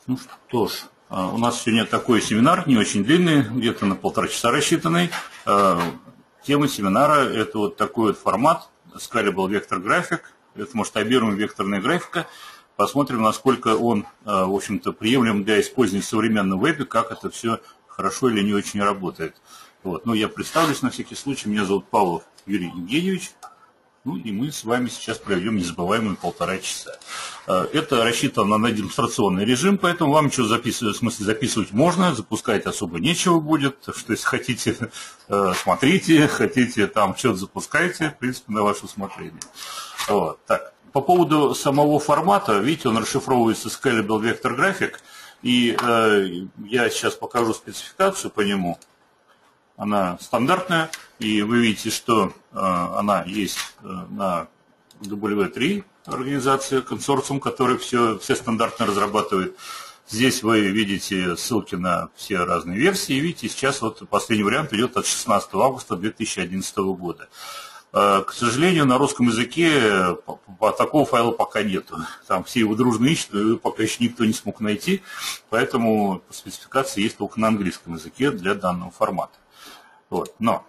Ну что ж, у нас сегодня такой семинар, не очень длинный, где-то на 1,5 часа рассчитанный. Тема семинара – это вот такой вот формат, Scalable Vector Graphic, это масштабируемая векторная графика. Посмотрим, насколько он, в общем-то, приемлем для использования в современном вебе, как это все хорошо или не очень работает. Вот. Ну, я представлюсь на всякий случай, меня зовут Павлов Юрий Евгеньевич. Ну и мы с вами сейчас проведем незабываемые 1,5 часа. Это рассчитано на демонстрационный режим, поэтому вам ничего записывать, в смысле записывать можно, запускать особо нечего будет. Так что если хотите, смотрите, хотите там что-то запускайте, в принципе, на ваше усмотрение. Вот. Так. По поводу самого формата, видите, он расшифровывается Scalable Vector Graphic, и я сейчас покажу спецификацию по нему. Она стандартная, и вы видите, что она есть на W3 организации, консорциум, который все стандартно разрабатывает. Здесь вы видите ссылки на все разные версии, и видите, сейчас вот последний вариант идет от 16 августа 2011 года. К сожалению, на русском языке такого файла пока нету. Там все его дружно ищут, но его пока еще никто не смог найти, поэтому спецификация есть только на английском языке для данного формата. Вот. Но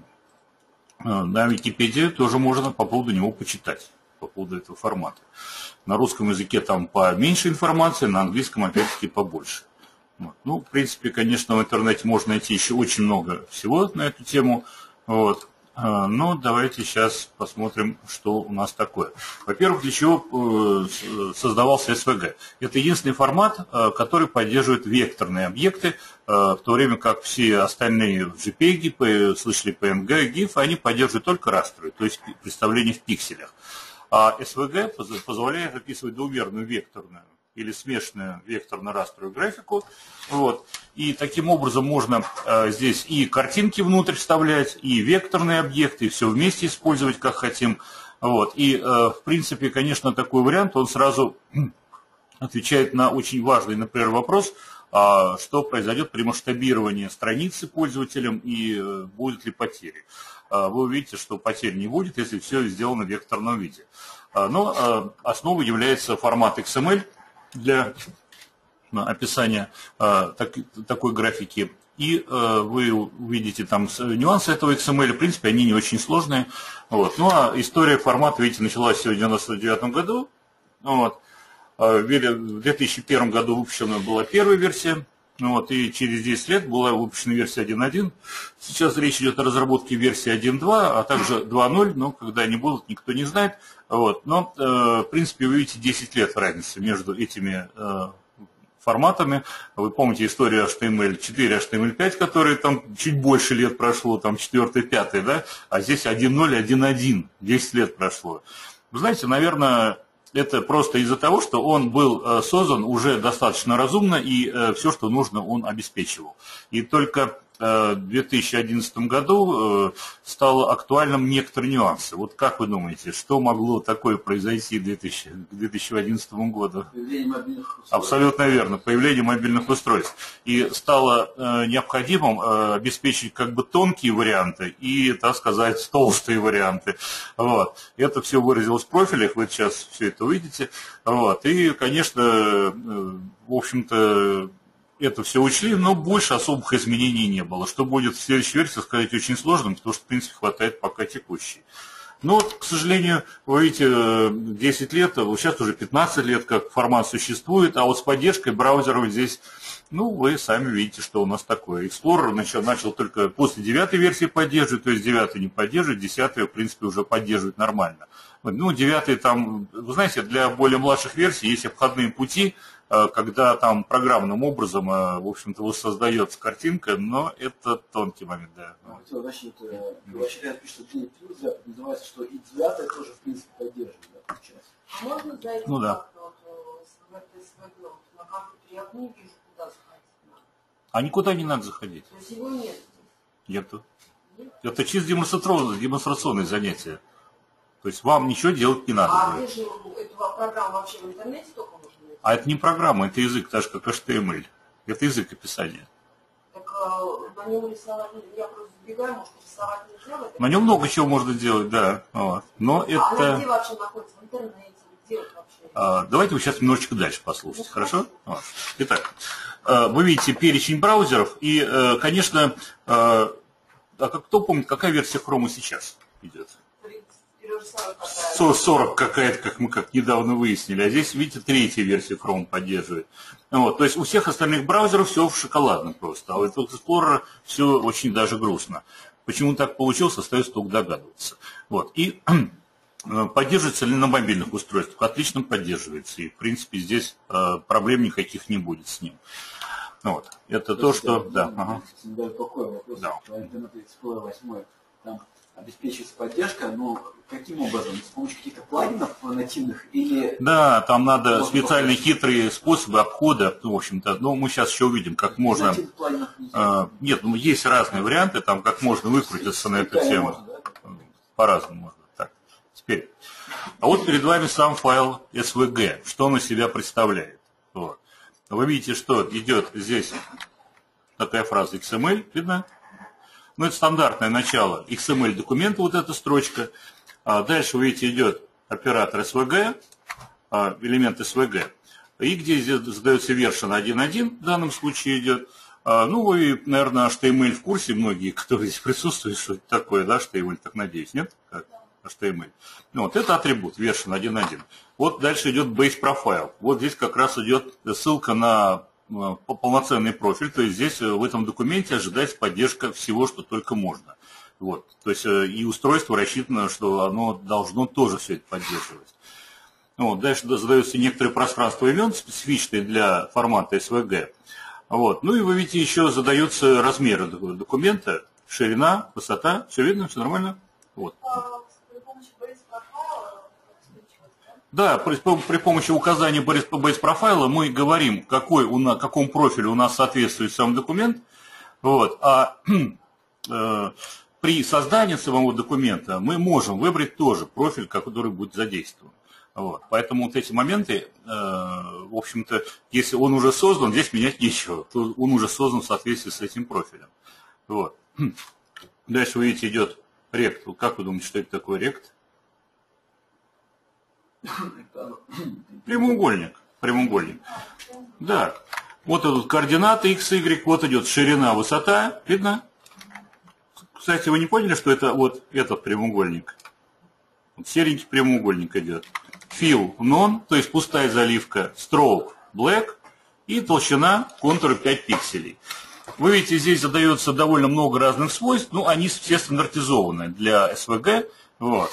на Википедии тоже можно по поводу него почитать, по поводу этого формата. На русском языке там поменьше информации, на английском опять-таки побольше. Вот. Ну, в принципе, конечно, в интернете можно найти еще очень много всего на эту тему. Вот. Но давайте сейчас посмотрим, что у нас такое. Во-первых, для чего создавался SVG? Это единственный формат, который поддерживает векторные объекты, в то время как все остальные JPEG, слышали PNG, GIF, они поддерживают только растровые, то есть представление в пикселях. А SVG позволяет описывать двумерную векторную или смешанную векторно-растровую графику. Вот. И таким образом можно здесь и картинки внутрь вставлять, и векторные объекты, и все вместе использовать, как хотим. Вот. И, в принципе, конечно, такой вариант, он сразу отвечает на очень важный, например, вопрос, что произойдет при масштабировании страницы пользователям и будут ли потери. Вы увидите, что потерь не будет, если все сделано в векторном виде. Но основой является формат XML для описания такой графики. И вы увидите там нюансы этого XML, в принципе, они не очень сложные. Вот. Ну а история формата, видите, началась в 1999 году. Вот. В 2001 году выпущена была первая версия. Вот, и через 10 лет была выпущена версия 1.1. Сейчас речь идет о разработке версии 1.2, а также 2.0, но когда они будут, никто не знает. Вот, но, в принципе, вы видите 10 лет разницы между этими форматами. Вы помните историю HTML4, HTML5, которые там чуть больше лет прошло, там 4, 5, да? А здесь 1.0, 1.1, 10 лет прошло. Вы знаете, наверное, это просто из-за того, что он был создан уже достаточно разумно, и все, что нужно, он обеспечивал. И только в 2011 году стало актуальным некоторые нюансы. Вот как вы думаете, что могло такое произойти к 2011 году? Появление мобильных устройств. Абсолютно верно, появление мобильных устройств. И стало необходимым обеспечить как бы тонкие варианты и, так сказать, толстые варианты. Вот. Это все выразилось в профилях, вы сейчас все это увидите. Вот. И, конечно, в общем-то, это все учли, но больше особых изменений не было. Что будет в следующей версии, сказать очень сложно, потому что, в принципе, хватает пока текущей. Но, вот, к сожалению, вы видите, 10 лет, сейчас уже 15 лет, как формат существует, а вот с поддержкой браузеров здесь, ну, вы сами видите, что у нас такое. Explorer начал только после 9-й версии поддерживать, то есть 9-й не поддерживает, 10-й, в принципе, уже поддерживает нормально. Ну, 9-й там, вы знаете, для более младших версий есть обходные пути, когда там программным образом, в общем-то, воссоздается картинка, но это тонкий момент, да. Значит, вообще пишет, что Play Plus называется, что и 9 тоже, в принципе, поддерживает, да, сейчас. Можно зайти ну, да. на компьютере, я не вижу, куда заходить. А никуда не надо заходить. То есть его нет здесь? Нету. Это чисто демонстрационные занятия. То есть вам ничего делать не надо. А где же эту программу вообще в интернете только можно найти? А это не программа, это язык, так же как HTML. Это язык описания. Так на нем рисовать, я просто забегаю, может, рисовать нельзя? На нем много чего можно делать, да. Вот. Но а это... она где вообще находится? В интернете? сделать вообще? Давайте вы сейчас немножечко дальше послушайте, хорошо? Итак, вы видите перечень браузеров, и, конечно, кто помнит, какая версия Chrome сейчас идет? 40 какая-то, как мы недавно выяснили, а здесь, видите, третья версия Chrome поддерживает. Вот, то есть у всех остальных браузеров все в шоколадном просто, а у этого Explorer все очень даже грустно. Почему так получилось, остается только догадываться. Вот, и поддерживается ли на мобильных устройствах? Отлично поддерживается, и в принципе здесь проблем никаких не будет с ним. Вот, это то, что... Да, ага. Такой вопрос, Да. по Internet Explorer 8, там обеспечивается поддержка, но каким образом? С помощью каких-то плагинов нативных или... Да, там надо специальные хитрые способы обхода, в общем-то, но мы сейчас еще увидим, как можно... Нет, ну есть разные варианты, там как можно выкрутиться на эту тему. По-разному можно. Так, теперь. А вот перед вами сам файл SVG, что он из себя представляет. Вот. Вы видите, что идет здесь такая фраза XML, видно? Ну, это стандартное начало XML документа, вот эта строчка. А дальше, вы видите, идет оператор SVG, элемент SVG. И где здесь задается version 1.1, в данном случае идет. Ну, вы, наверное, HTML в курсе, многие, которые здесь присутствуют, что это такое, да, HTML, так надеюсь, нет? Как HTML. Ну, вот это атрибут, version 1.1. Вот дальше идет base profile. Вот здесь как раз идет ссылка на полноценный профиль, то есть здесь в этом документе ожидается поддержка всего, что только можно. Вот. То есть и устройство рассчитано, что оно должно тоже все это поддерживать. Вот. Дальше задается некоторое пространство имен, специфичное для формата SVG. Вот. Ну и вы видите, еще задаются размеры документа, ширина, высота. Все видно, все нормально? Вот. Да, при помощи указания base профайла мы говорим, какому профилю у нас соответствует сам документ. Вот. А при создании самого документа мы можем выбрать тоже профиль, который будет задействован. Вот. Поэтому вот эти моменты, в общем-то, если он уже создан, здесь менять нечего. То он уже создан в соответствии с этим профилем. Вот. Дальше, вы видите, идет рект. Как вы думаете, что это такое рект? Прямоугольник. Прямоугольник. Да. Вот идут координаты x, y, вот идет ширина, высота. Видно? Кстати, вы не поняли, что это вот этот прямоугольник? Вот серенький прямоугольник идет. Fill none, то есть пустая заливка, stroke black и толщина контура 5 пикселей. Вы видите, здесь задается довольно много разных свойств, ну, они все стандартизованы для SVG. Вот.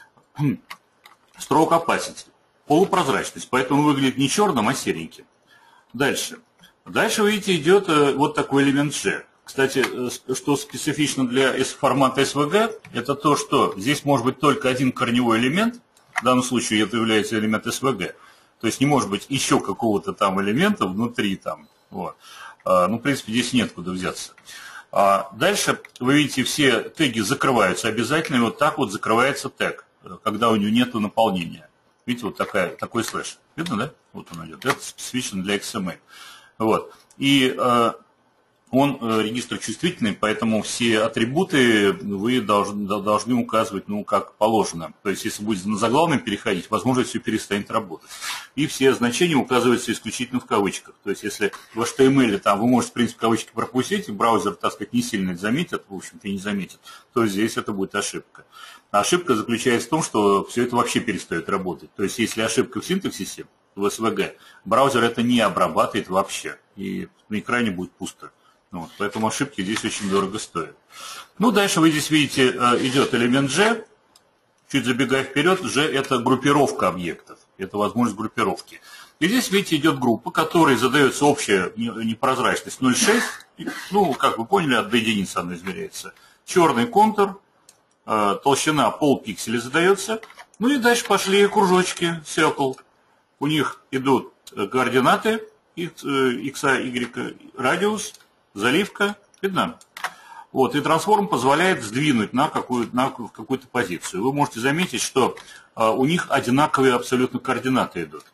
Stroke opacity, полупрозрачность, поэтому он выглядит не черным, а сереньким. Дальше. Дальше, вы видите, идет вот такой элемент G. Кстати, что специфично для формата SVG, это то, что здесь может быть только один корневой элемент, в данном случае это является элемент SVG, то есть не может быть еще какого-то там элемента внутри там. Вот. Ну, в принципе, здесь нет куда взяться. Дальше, вы видите, все теги закрываются обязательно, и вот так вот закрывается тег, когда у него нет наполнения. Видите, вот такой слэш. Видно, да? Вот он идет. Это специфично для XML. Вот. И он регистр чувствительный, поэтому все атрибуты вы должны указывать, ну, как положено. То есть, если будете на заглавный переходить, возможно, все перестанет работать. И все значения указываются исключительно в кавычках. То есть, если в HTML там вы можете, в принципе, кавычки пропустить, браузер, так сказать, не сильно это заметит, в общем-то, и не заметит, то здесь это будет ошибка. А ошибка заключается в том, что все это вообще перестает работать. То есть, если ошибка в синтаксисе, в SVG, браузер это не обрабатывает вообще, и на экране будет пусто. Вот, поэтому ошибки здесь очень дорого стоят. Ну, дальше вы здесь видите, идет элемент G. Чуть забегая вперед, G это группировка объектов. Это возможность группировки. И здесь, видите, идет группа, которой задается общая непрозрачность 0,6. Ну, как вы поняли, от до единицы она измеряется. Черный контур, толщина полпикселя задается. Ну и дальше пошли кружочки, circle. У них идут координаты, x, y, радиус, заливка, видно? Вот, и трансформ позволяет сдвинуть в какую-то позицию. Вы можете заметить, что у них одинаковые абсолютно координаты идут.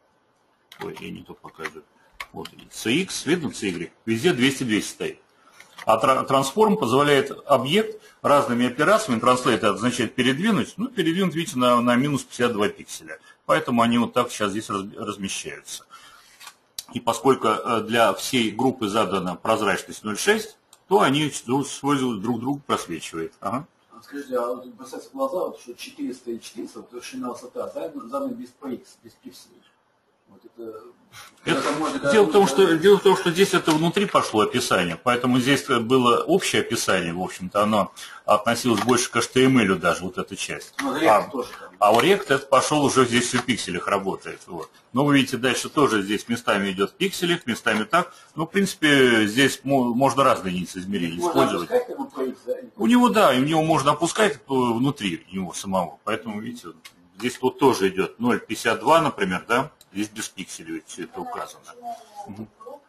Ой, я не то показываю. Вот, CX, видно, CY, везде 200-200 стоит. А трансформ позволяет объект разными операциями, translate это означает передвинуть, ну, передвинуть, видите, на минус 52 пикселя. Поэтому они вот так сейчас здесь размещаются. И поскольку для всей группы задана прозрачность 0,6, то они используют друг друга, просвечивают. Ага. Скажите, а вот бросается в глаза, вот, что 400 и 400, вот ширина высота, заданы без PX, без пикселей. Вот дело в том, что здесь это внутри пошло описание, поэтому здесь было общее описание, в общем-то, оно относилось больше к HTML даже, вот эта часть. Ну, а у React это пошел уже здесь все в пикселях работает. Вот. Но вы видите, дальше тоже здесь местами идет в пикселях, местами так. Ну, в принципе, здесь можно разные единицы измерений использовать. У него можно опускать внутри него самого. Поэтому, видите, здесь вот тоже идет 0,52, например, да? Здесь без пикселей все это указано. Угу.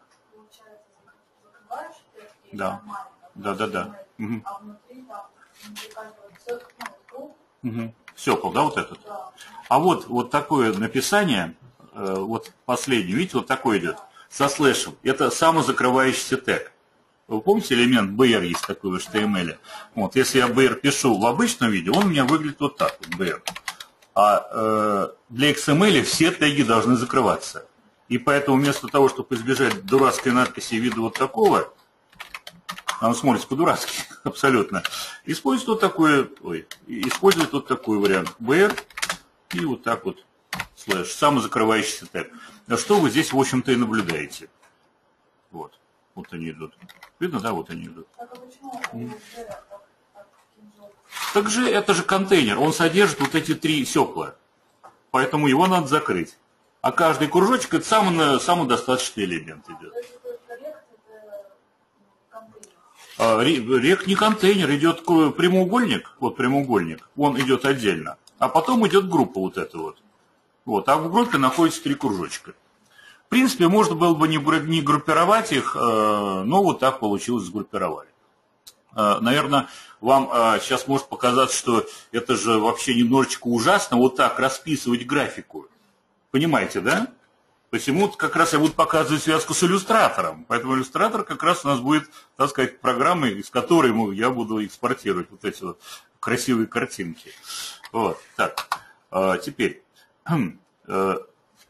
Да. Угу. Угу. Сёкол, да, вот этот? А вот такое написание, вот последнее, видите, вот такое идет, со слэшем. Это самозакрывающийся тег. Вы помните элемент BR есть такой в HTML? Вот, если я BR пишу в обычном виде, он у меня выглядит вот так, вот, BR. А для XML все теги должны закрываться. И поэтому вместо того, чтобы избежать дурацкой надписи вида вот такого, она смотрится по-дурацки, абсолютно, использует вот такой вариант BR и вот так вот слэш, самозакрывающийся тег. Что вы здесь, в общем-то, и наблюдаете. Вот они идут. Видно, да, вот они идут. Также это же контейнер, он содержит вот эти 3 сёкла, поэтому его надо закрыть. А каждый кружочек это самый достаточный элемент идет. Рект не контейнер, идет прямоугольник, вот прямоугольник, он идет отдельно, а потом идет группа вот эта вот. А в группе находится 3 кружочка. В принципе, можно было бы не группировать их, но вот так получилось, сгруппировали. Наверное, вам сейчас может показаться, что это же вообще немножечко ужасно, вот так расписывать графику. Понимаете, да? Посему как раз я буду показывать связку с иллюстратором. Поэтому иллюстратор как раз у нас будет, так сказать, программой, из которой я буду экспортировать вот эти вот красивые картинки. Вот, так, теперь, по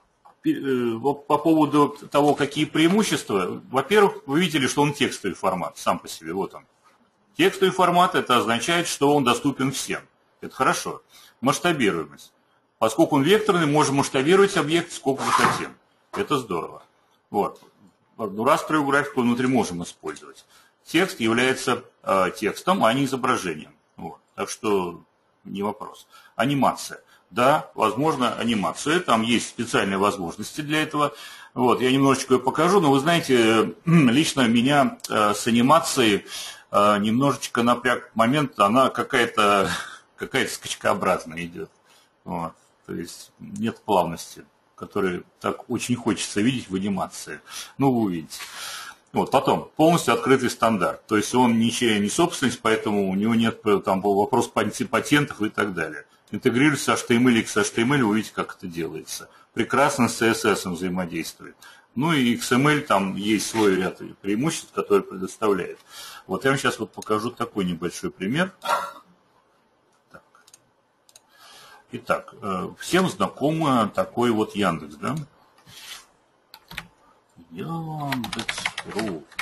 поводу того, какие преимущества. Во-первых, вы видели, что он текстовый формат сам по себе, вот он. Текстовый формат, это означает, что он доступен всем. Это хорошо. Масштабируемость. Поскольку он векторный, можем масштабировать объект сколько мы хотим. Это здорово. Вот. Растровую графику внутри можем использовать. Текст является текстом, а не изображением. Вот. Так что не вопрос. Анимация. Да, возможно, анимация. Там есть специальные возможности для этого. Вот. Я немножечко ее покажу, но вы знаете, лично меня с анимацией немножечко напряг момент, она какая-то скачкообразная идет. Вот. То есть нет плавности, которую так очень хочется видеть в анимации. Ну, вы увидите. Вот. Потом, полностью открытый стандарт. То есть он ничья не собственность, поэтому у него нет там вопрос патентов и так далее. Интегрируется с HTML и с HTML, вы увидите, как это делается. Прекрасно с CSS взаимодействует. Ну и XML, там есть свой ряд преимуществ, которые предоставляет. Вот я вам сейчас вот покажу такой небольшой пример. Так. Итак, всем знакомо такой вот Яндекс, да? Яндекс.ру.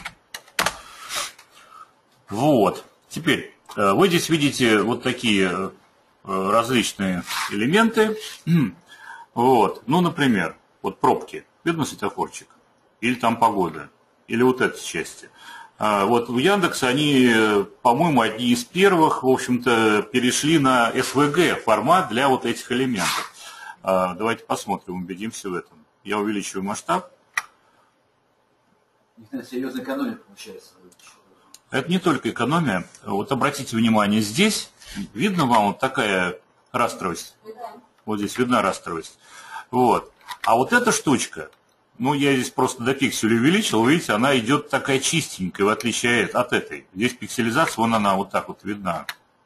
Вот. Теперь, вы здесь видите вот такие различные элементы. Вот. Ну, например, вот пробки. Видно светофорчик? Или там погода? Или вот этой части? Вот в Яндексе они, по-моему, одни из первых, в общем-то, перешли на SVG формат для вот этих элементов. Давайте посмотрим, убедимся в этом. Я увеличиваю масштаб. Серьезная экономия получается. Это не только экономия. Вот обратите внимание, здесь видно вам вот такая растровость. Вот здесь видна растровость. Вот. А вот эта штучка, ну я здесь просто до пикселя увеличил, видите, она идет такая чистенькая, в отличие от этой. Здесь пикселизация, вон она вот так вот видна.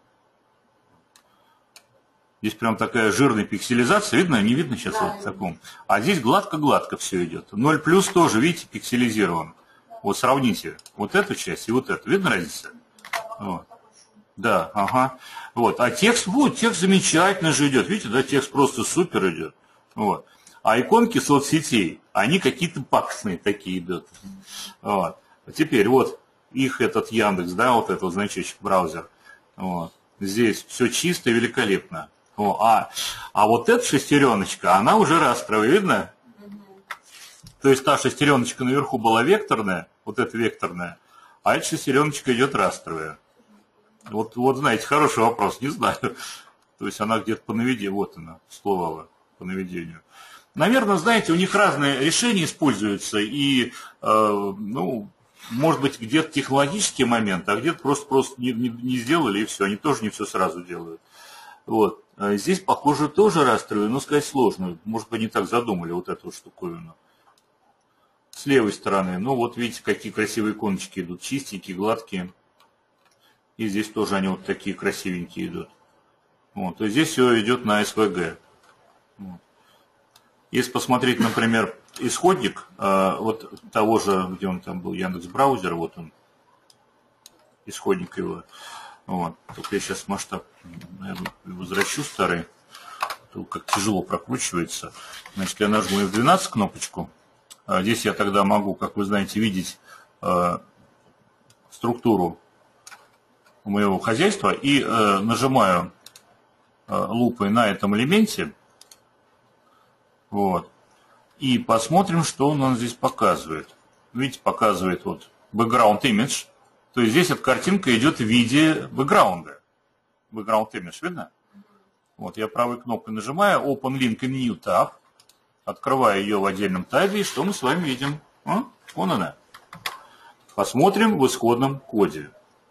Здесь прям такая жирная пикселизация, видно? Не видно сейчас вот в таком. А здесь гладко-гладко все идет. 0 плюс тоже, видите, пикселизирован. Вот сравните вот эту часть и вот эту. Видно разница? Вот. Да, ага. Вот. А текст, вот, текст замечательно же идет. Видите, да, текст просто супер идет. Вот. А иконки соцсетей, они какие-то пакостные такие идут. Вот. А теперь вот их этот Яндекс, да, вот этот значочек браузер. Вот. Здесь все чисто и великолепно. А вот эта шестереночка, она уже растровая, видно? То есть та шестереночка наверху была векторная, вот эта векторная, а эта шестереночка идет растровая. Вот знаете, хороший вопрос, не знаю. То есть она где-то по наведению, вот она, всплывала по наведению. Наверное, знаете, у них разные решения используются, и, ну, может быть, где-то технологический момент, а где-то просто не сделали, и все, они тоже не все сразу делают. Вот. Здесь, похоже, тоже растровую, но сказать сложно. Может быть, не так задумали вот эту штуковину. С левой стороны, ну вот видите, какие красивые иконочки идут, чистенькие, гладкие. И здесь тоже они вот такие красивенькие идут. Вот. И здесь все идет на SVG. Вот. Если посмотреть, например, исходник вот того же, где он там был, Яндекс браузер, вот он, исходник его. Вот. Только я сейчас масштаб, наверное, возвращу старый. Как тяжело прокручивается. Значит, я нажму F12 кнопочку. Здесь я тогда могу, как вы знаете, видеть структуру моего хозяйства и нажимаю лупой на этом элементе. Вот. И посмотрим, что он нам здесь показывает. Видите, показывает вот background image. То есть здесь эта картинка идет в виде бэкграунда. Background image, видно? Вот, я правой кнопкой нажимаю Open Link in New Tab. Открываю ее в отдельном табе, и что мы с вами видим? Вон она. Посмотрим в исходном коде.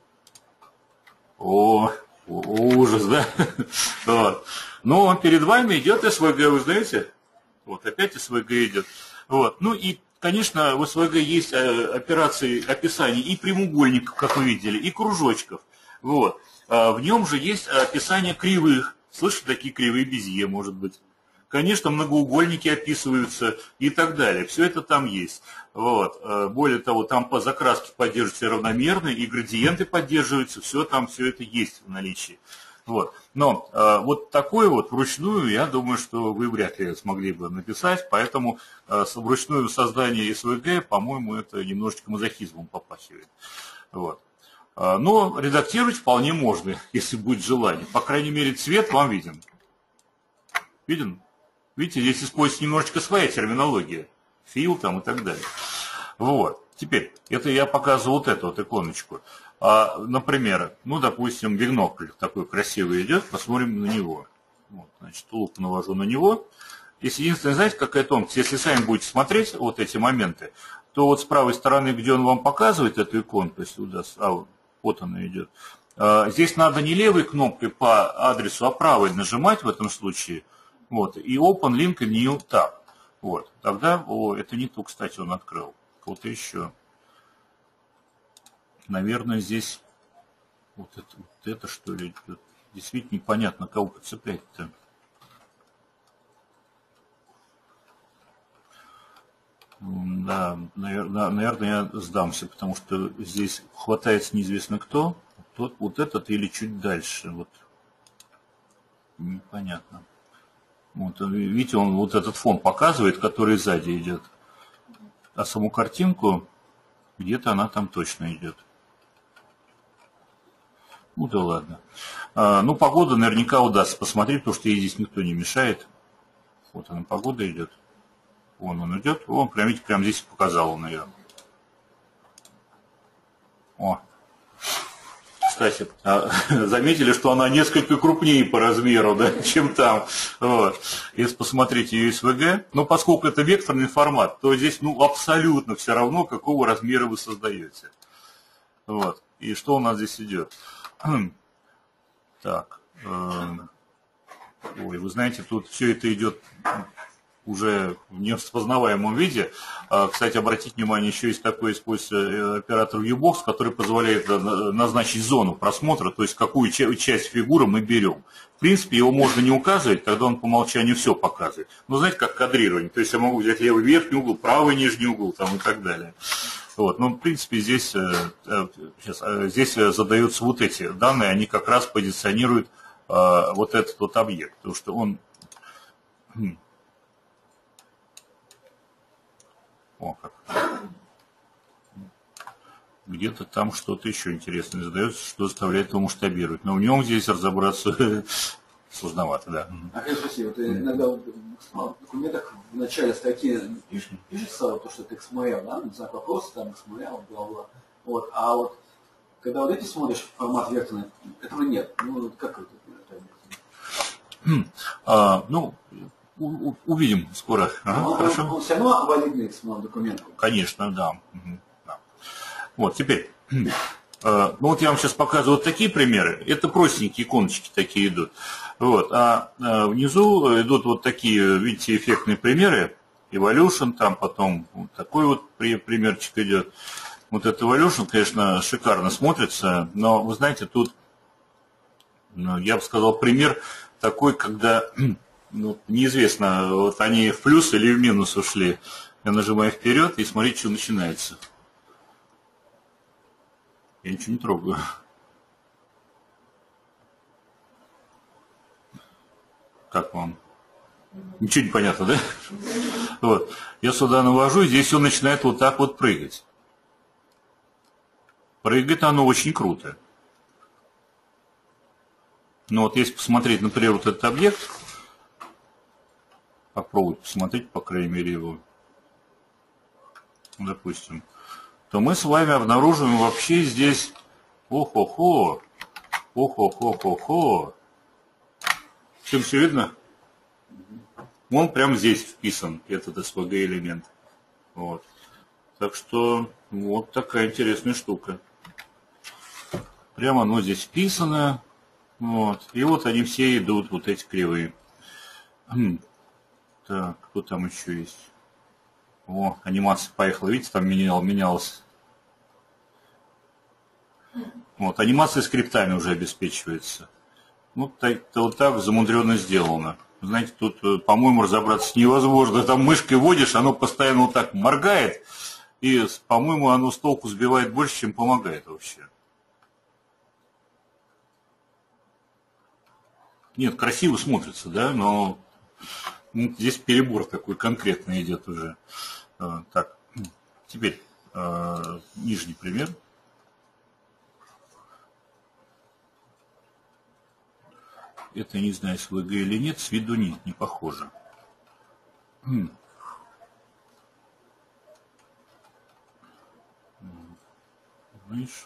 Ужас, да? Вот. Но перед вами идет SVG, вы знаете? Вот, опять SVG идет. Вот. Ну и, конечно, в SVG есть операции описания и прямоугольников, как вы видели, и кружочков. Вот. В нем же есть описание кривых. Слышите, такие кривые Безье, может быть. Конечно, многоугольники описываются и так далее. Все это там есть. Вот. Более того, там по закраске поддерживаются равномерно, и градиенты поддерживаются. Все там, все это есть в наличии. Вот. Но вот такое вот вручную, я думаю, что вы вряд ли смогли бы написать. Поэтому вручную создание SVG, по-моему, это немножечко мазохизмом попахивает. Вот. Но редактировать вполне можно, если будет желание. По крайней мере, цвет вам виден. Виден? Видите, здесь используется немножечко своя терминология. Фил там и так далее. Вот. Теперь, это я показывал вот эту вот иконочку. Например, ну, допустим, бинокль такой красивый идет, посмотрим на него. Вот, значит, луп навожу на него. Если единственное, знаете, какая тонкость? Если сами будете смотреть вот эти моменты, то вот с правой стороны, где он вам показывает эту иконку, если удастся, вот она идет, здесь надо не левой кнопкой по адресу, а правой нажимать в этом случае. Вот, и Open Link in New Tab. Вот, тогда, это не то, кстати, он открыл. Вот еще. Наверное, здесь вот это что ли, действительно непонятно, кого подцеплять-то. Да, наверное, я сдамся, потому что здесь хватается неизвестно кто. Вот этот или чуть дальше. Вот. Непонятно. Вот, видите, он вот этот фон показывает, который сзади идет. А саму картинку, где-то она там точно идет. Ну да ладно. Ну, погода наверняка удастся посмотреть, потому что ей здесь никто не мешает. Вот она, погода идет. Вон он идет. Вон, прям, видите, прям здесь показал он ее. О. Кстати, заметили, что она несколько крупнее по размеру, да, чем там. Вот. Если посмотреть ее SVG, но поскольку это векторный формат, то здесь абсолютно все равно, какого размера вы создаете. Вот. И что у нас здесь идет? Так. Ой, вы знаете, тут все это идет уже в нераспознаваемом виде. Кстати, обратите внимание, еще есть такой используется оператор Viewbox, который позволяет назначить зону просмотра, то есть какую часть фигуры мы берем. В принципе, его можно не указывать, тогда он по умолчанию все показывает. Но знаете, как кадрирование, то есть я могу взять левый верхний угол, правый нижний угол там, и так далее. Вот. Но, в принципе, здесь задаются вот эти данные, они как раз позиционируют вот этот вот объект, потому что он... О, как. Где-то там что-то еще интересное задается, что заставляет его масштабировать. Но в нем здесь разобраться сложновато, да. Спроси, вот иногда в документах в начале статьи пишется то, что это XML, да, знак вопроса, там XML, бла-бла. Вот. А вот когда вот эти смотришь формат векторный, этого нет. Ну, как это? Увидим скоро. Хорошо. Он все равно валидный XML документ. Конечно, да. Вот, теперь, ну вот я вам сейчас показываю вот такие примеры. Это простенькие иконочки такие идут. Вот, а внизу идут вот такие, видите, эффектные примеры. Evolution, там потом вот такой вот примерчик идет. Вот этот Evolution, конечно, шикарно смотрится, но вы знаете, тут, я бы сказал, пример такой, когда неизвестно, вот они в плюс или в минус ушли. Я нажимаю вперед и смотрите, что начинается. Я ничего не трогаю. Как вам? Ничего не понятно, да? Вот. Я сюда навожу, и здесь все начинает вот так вот прыгать. Прыгает оно очень круто. Но вот если посмотреть, например, вот этот объект, попробовать посмотреть, по крайней мере, его, допустим, то мы с вами обнаруживаем вообще здесь, ох-охо, всем все видно? Он прямо здесь вписан, этот SVG элемент. Вот. Так что вот такая интересная штука. Прямо оно здесь вписано. Вот. И вот они все идут, вот эти кривые. Так, кто там еще есть? О, анимация поехала, видите, там менялась. Вот, анимация скриптами уже обеспечивается. Вот так замудренно сделано. Знаете, тут, по-моему, разобраться невозможно. Там мышкой водишь, оно постоянно вот так моргает, и, по-моему, оно с толку сбивает больше, чем помогает вообще. Нет, красиво смотрится, да, но здесь перебор такой конкретный идет уже. Так, теперь нижний пример. Это не знаю, SVG или нет, с виду нет, не похоже. Выше.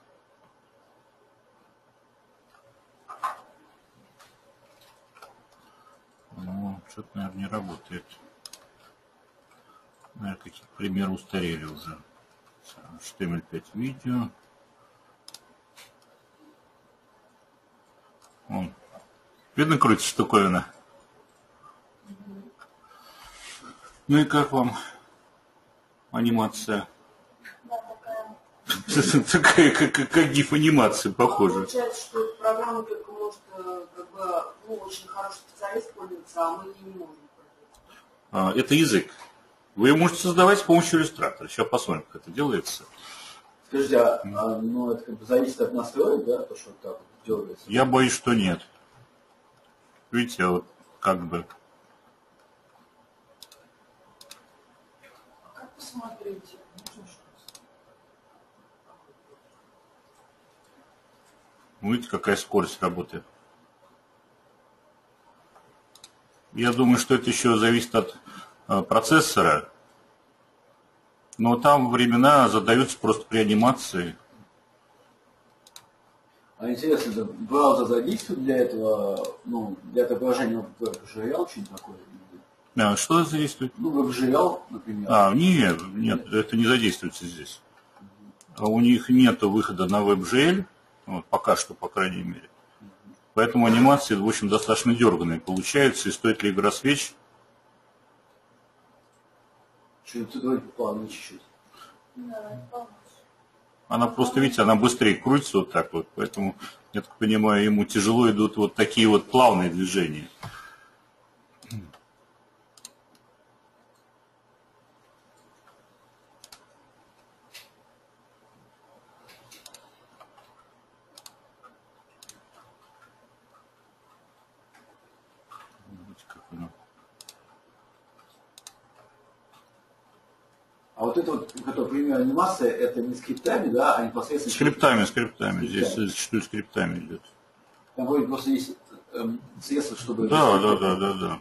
Ну, что-то, наверное, не работает. Наверное, какие-то примеры устарели уже. HTML5 видео. Вон. Видно, крутится штуковина? Ну и как вам анимация? Такая, как гиф-анимация, похоже. Получается, что эта программа только может, очень хороший специалист пользоваться, а мы ей не можем пользоваться. Это язык. Вы ее можете создавать с помощью иллюстратора. Сейчас посмотрим, как это делается. Скажите, это как бы зависит от настроек, да, то, что так делается? Я боюсь, что нет. Видите, вот как бы. Как посмотрите? Видите, какая скорость работы. Я думаю, что это еще зависит от процессора. Но там времена задаются просто при анимации. А интересно, это браузер задействует для этого, для отображения WebGL, что-нибудь такое? Что задействует? WebGL, например. Нет, это не задействуется здесь. У них нет выхода на WebGL, вот, пока что, по крайней мере. Поэтому анимации, в общем, достаточно дерганые получаются. И стоит ли игра свеч? Что-то давайте плавно чуть-чуть. Она просто, видите, она быстрее крутится вот так вот. Поэтому, я так понимаю, ему тяжело идут вот такие вот плавные движения. вот это вот, который пример анимации, это не скриптами, да, а непосредственно... Скриптами. Здесь зачастую скриптами идет. Там вроде просто есть средства, чтобы... Да.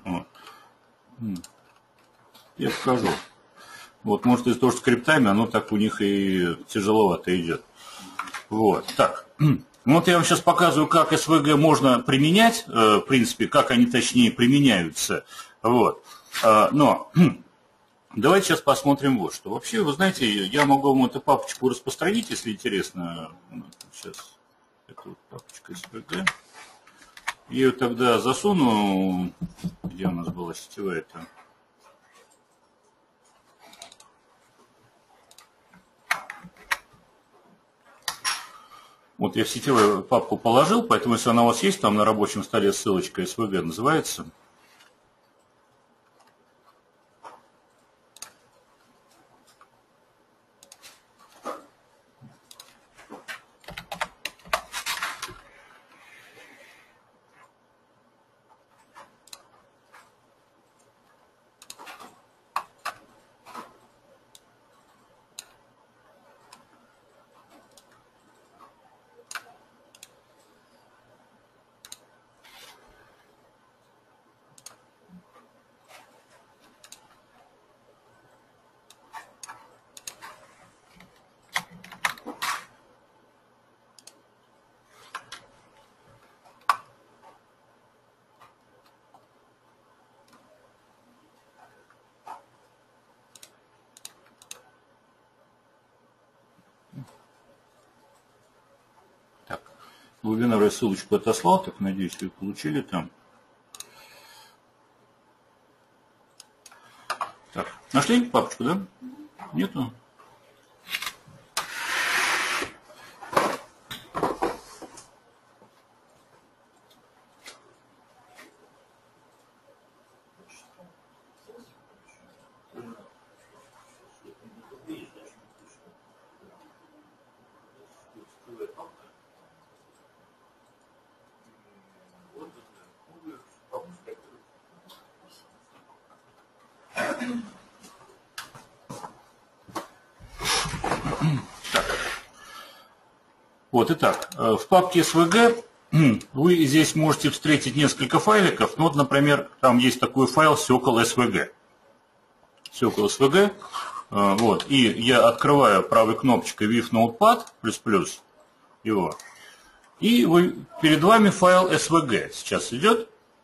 Я покажу. Вот, может, из-за того, что скриптами, оно так у них и тяжеловато идет. Вот, так. Вот я вам сейчас показываю, как СВГ можно применять, в принципе, как они точнее применяются. Вот. Но давайте сейчас посмотрим вот что. Вообще, вы знаете, я могу вам эту папочку распространить, если интересно. Сейчас, это вот папочка СВГ. Я ее тогда засуну, где у нас была сетевая-то. Вот я в сетевую папку положил, поэтому если она у вас есть, там на рабочем столе ссылочка SVG называется. В вебинаре я ссылочку отослал, так надеюсь, вы получили там. Так, нашли папочку, да? Нету? Вот, итак, в папке SVG вы здесь можете встретить несколько файликов. Ну, вот, например, там есть такой файл Сёкол SVG. Сёкол SVG. Вот, и я открываю правой кнопочкой VIF Notepad ++, его. И перед вами файл SVG сейчас идет.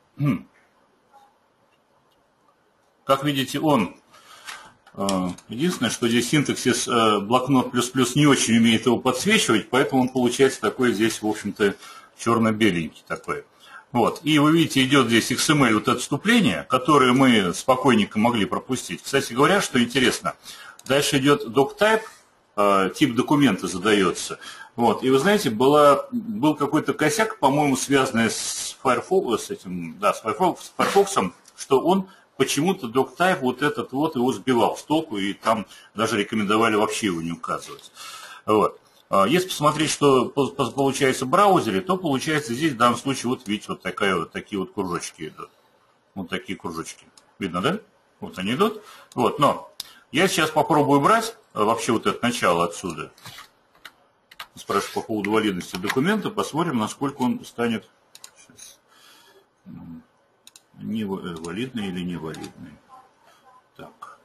Как видите, он... Единственное, что здесь синтаксис блокнот ++ не очень умеет его подсвечивать, поэтому он получается такой здесь, в общем-то, черно-беленький такой. Вот. И вы видите, идет здесь XML вот отступление, которое мы спокойненько могли пропустить. Кстати говоря, что интересно, дальше идет doctype, тип документа задается. Вот. И вы знаете, был какой-то косяк, по-моему, связанный с Firefox, с Firefox, что он почему-то doctype вот этот вот его сбивал с толку, и там даже рекомендовали вообще его не указывать. Вот. Если посмотреть, что получается в браузере, то получается здесь в данном случае, вот видите, вот такие вот кружочки идут. Вот такие кружочки. Видно, да? Вот они идут. Вот, но я сейчас попробую брать вообще вот это начало отсюда. Спрашиваю по поводу валидности документа, посмотрим, насколько он станет... Сейчас. Валидный или невалидный. Так.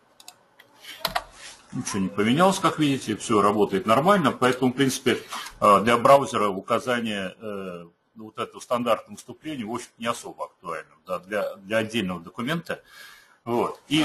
Ничего не поменялось, как видите, все работает нормально, поэтому, в принципе, для браузера указание вот этого стандартного вступления, в общем, не особо актуально, да, для отдельного документа. Вот. И,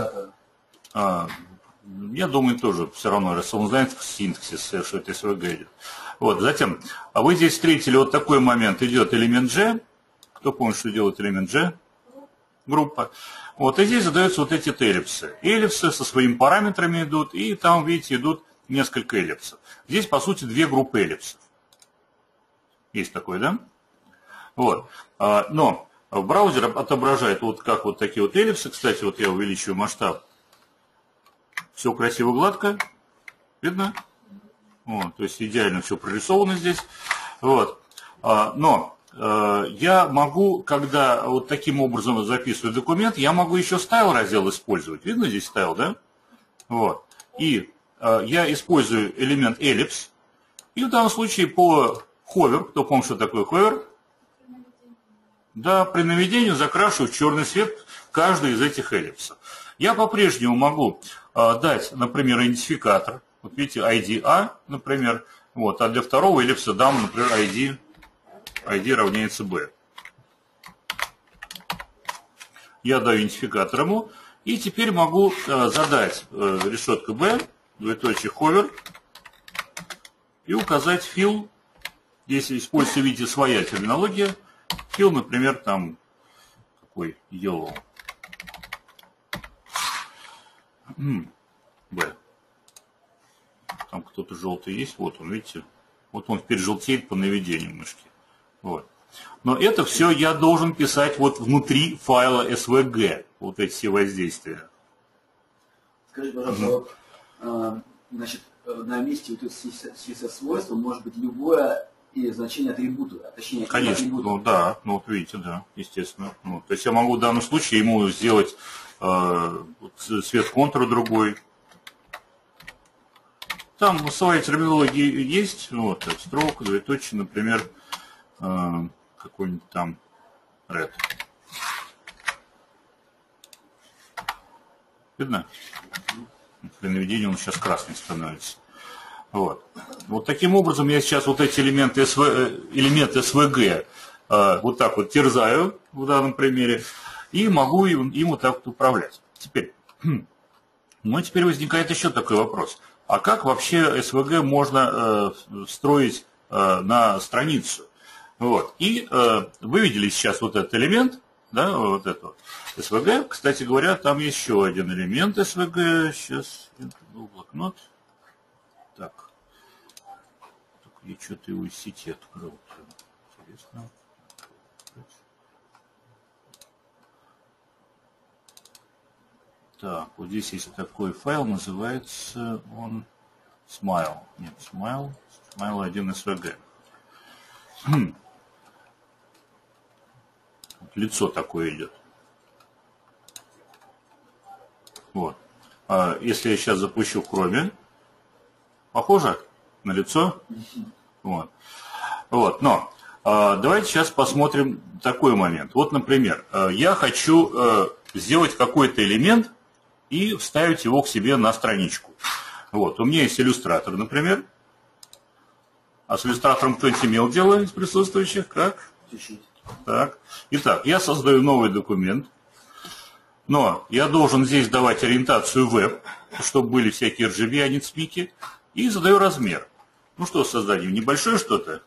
я думаю, тоже все равно, раз он знает синтаксис, что это SVG идет. Вот, затем, вы здесь встретили вот такой момент, идет элемент G. Кто помнит, что делает элемент G? Группа. Вот, и здесь задаются вот эти эллипсы. Эллипсы со своими параметрами идут, и там, видите, идут несколько эллипсов. Здесь, по сути, две группы эллипсов. Есть такое, да? Вот. Но браузер отображает вот как вот такие вот эллипсы. Кстати, вот я увеличиваю масштаб. Все красиво, гладко. Видно? Вот, то есть идеально все прорисовано здесь. Вот. Но я могу, когда вот таким образом записываю документ, я могу еще стайл раздел использовать. Видно здесь стайл, да? Вот. И я использую элемент эллипс. И в данном случае по ховер, кто помнит, что такое ховер? Да, при наведении закрашиваю в черный цвет каждый из этих эллипсов. Я по-прежнему могу дать, например, идентификатор. Вот видите, ID A, например. Вот, а для второго эллипса дам, например, ID равняется B. Я даю идентификатор ему. И теперь могу задать решетку B, двоеточие hover, и указать fill. Если используется, видите, своя терминология. Fill, например, там какой yellow. B. Там кто-то желтый есть, вот он, видите. Вот он теперь желтеет по наведению мышки. Вот. Но это все я должен писать вот внутри файла SVG, вот эти все воздействия. Скажи, пожалуйста, значит, на месте вот CSS-свойства может быть любое значение атрибута, точнее, конечно, атрибута. Ну да, ну вот видите, да, естественно. Ну, то есть я могу в данном случае ему сделать цвет контура другой. Там своя терминология есть, вот, строк, двоеточие, например, какой-нибудь там red. Видно? При наведении он сейчас красный становится. Вот. Вот таким образом я сейчас вот эти элементы SVG вот так вот терзаю в данном примере и могу им вот так вот управлять. Теперь, теперь возникает еще такой вопрос. А как вообще SVG можно встроить на страницу? Вот. И вы видели сейчас вот этот элемент, да, вот это вот SVG. Кстати говоря, там еще один элемент SVG. Сейчас был блокнот. Так. Только я что-то его из сети открыл. Интересно. Так, вот здесь есть такой файл, называется он Smile. Нет, Smile 1 SVG. Лицо такое идет. Вот. Если я сейчас запущу в Chrome, похоже на лицо? Вот. Вот. Но давайте сейчас посмотрим такой момент. Вот, например, я хочу сделать какой-то элемент и вставить его к себе на страничку. Вот. У меня есть иллюстратор, например. А с иллюстратором кто-нибудь имел дело из присутствующих? Как? Так. Итак, я создаю новый документ. Но я должен здесь давать ориентацию веб, чтобы были всякие RGB, а не цмики. И задаю размер. Ну что создадим? Небольшое что-то?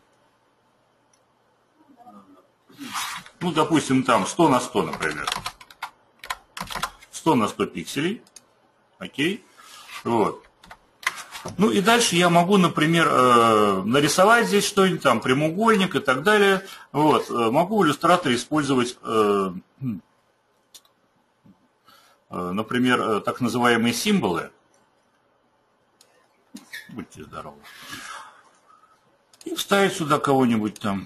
Ну, допустим, там 100 на 100, например. 100 на 100 пикселей. Окей. Вот. Ну и дальше я могу, например, нарисовать здесь что-нибудь, там прямоугольник и так далее. Вот. Могу в иллюстраторе использовать, например, так называемые символы. Будьте здоровы. И вставить сюда кого-нибудь там.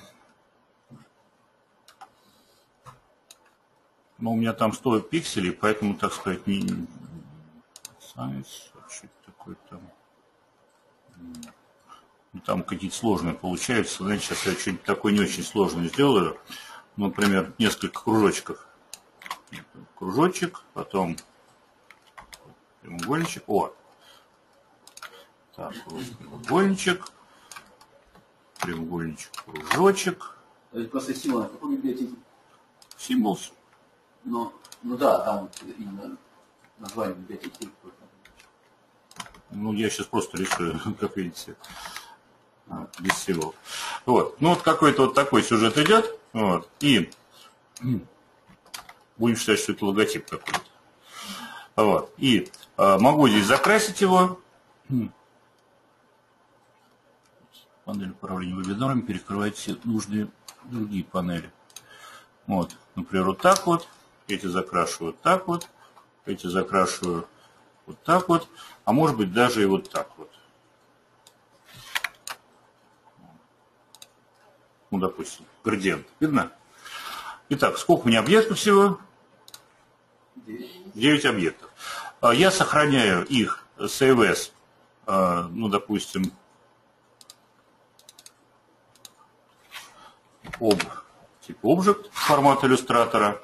Но у меня там 100 пикселей, поэтому, так сказать, не... Что-то такое там... Там какие-то сложные получаются. Знаете, сейчас я что-нибудь такое не очень сложное сделаю. Например, несколько кружочков. Кружочек, потом прямоугольничек. О! Так, прямоугольничек. Прямоугольничек, кружочек. Это просто символ. В какой библиотеке? Symbols. Ну да, там именно название библиотеки. Ну, я сейчас просто рисую, как видите, без всего. Вот. Ну, вот какой-то вот такой сюжет идет. Вот. И будем считать, что это логотип какой-то. Вот. И могу здесь закрасить его. Панель управления вебинарами перекрывает все нужные другие панели. Вот. Например, вот так вот. Эти закрашиваю вот так вот. Эти закрашиваю вот так вот. А может быть даже и вот так вот. Ну, допустим, градиент. Видно? Итак, сколько у меня объектов всего? 9 объектов. Я сохраняю их save as, ну, допустим, типа object формат иллюстратора.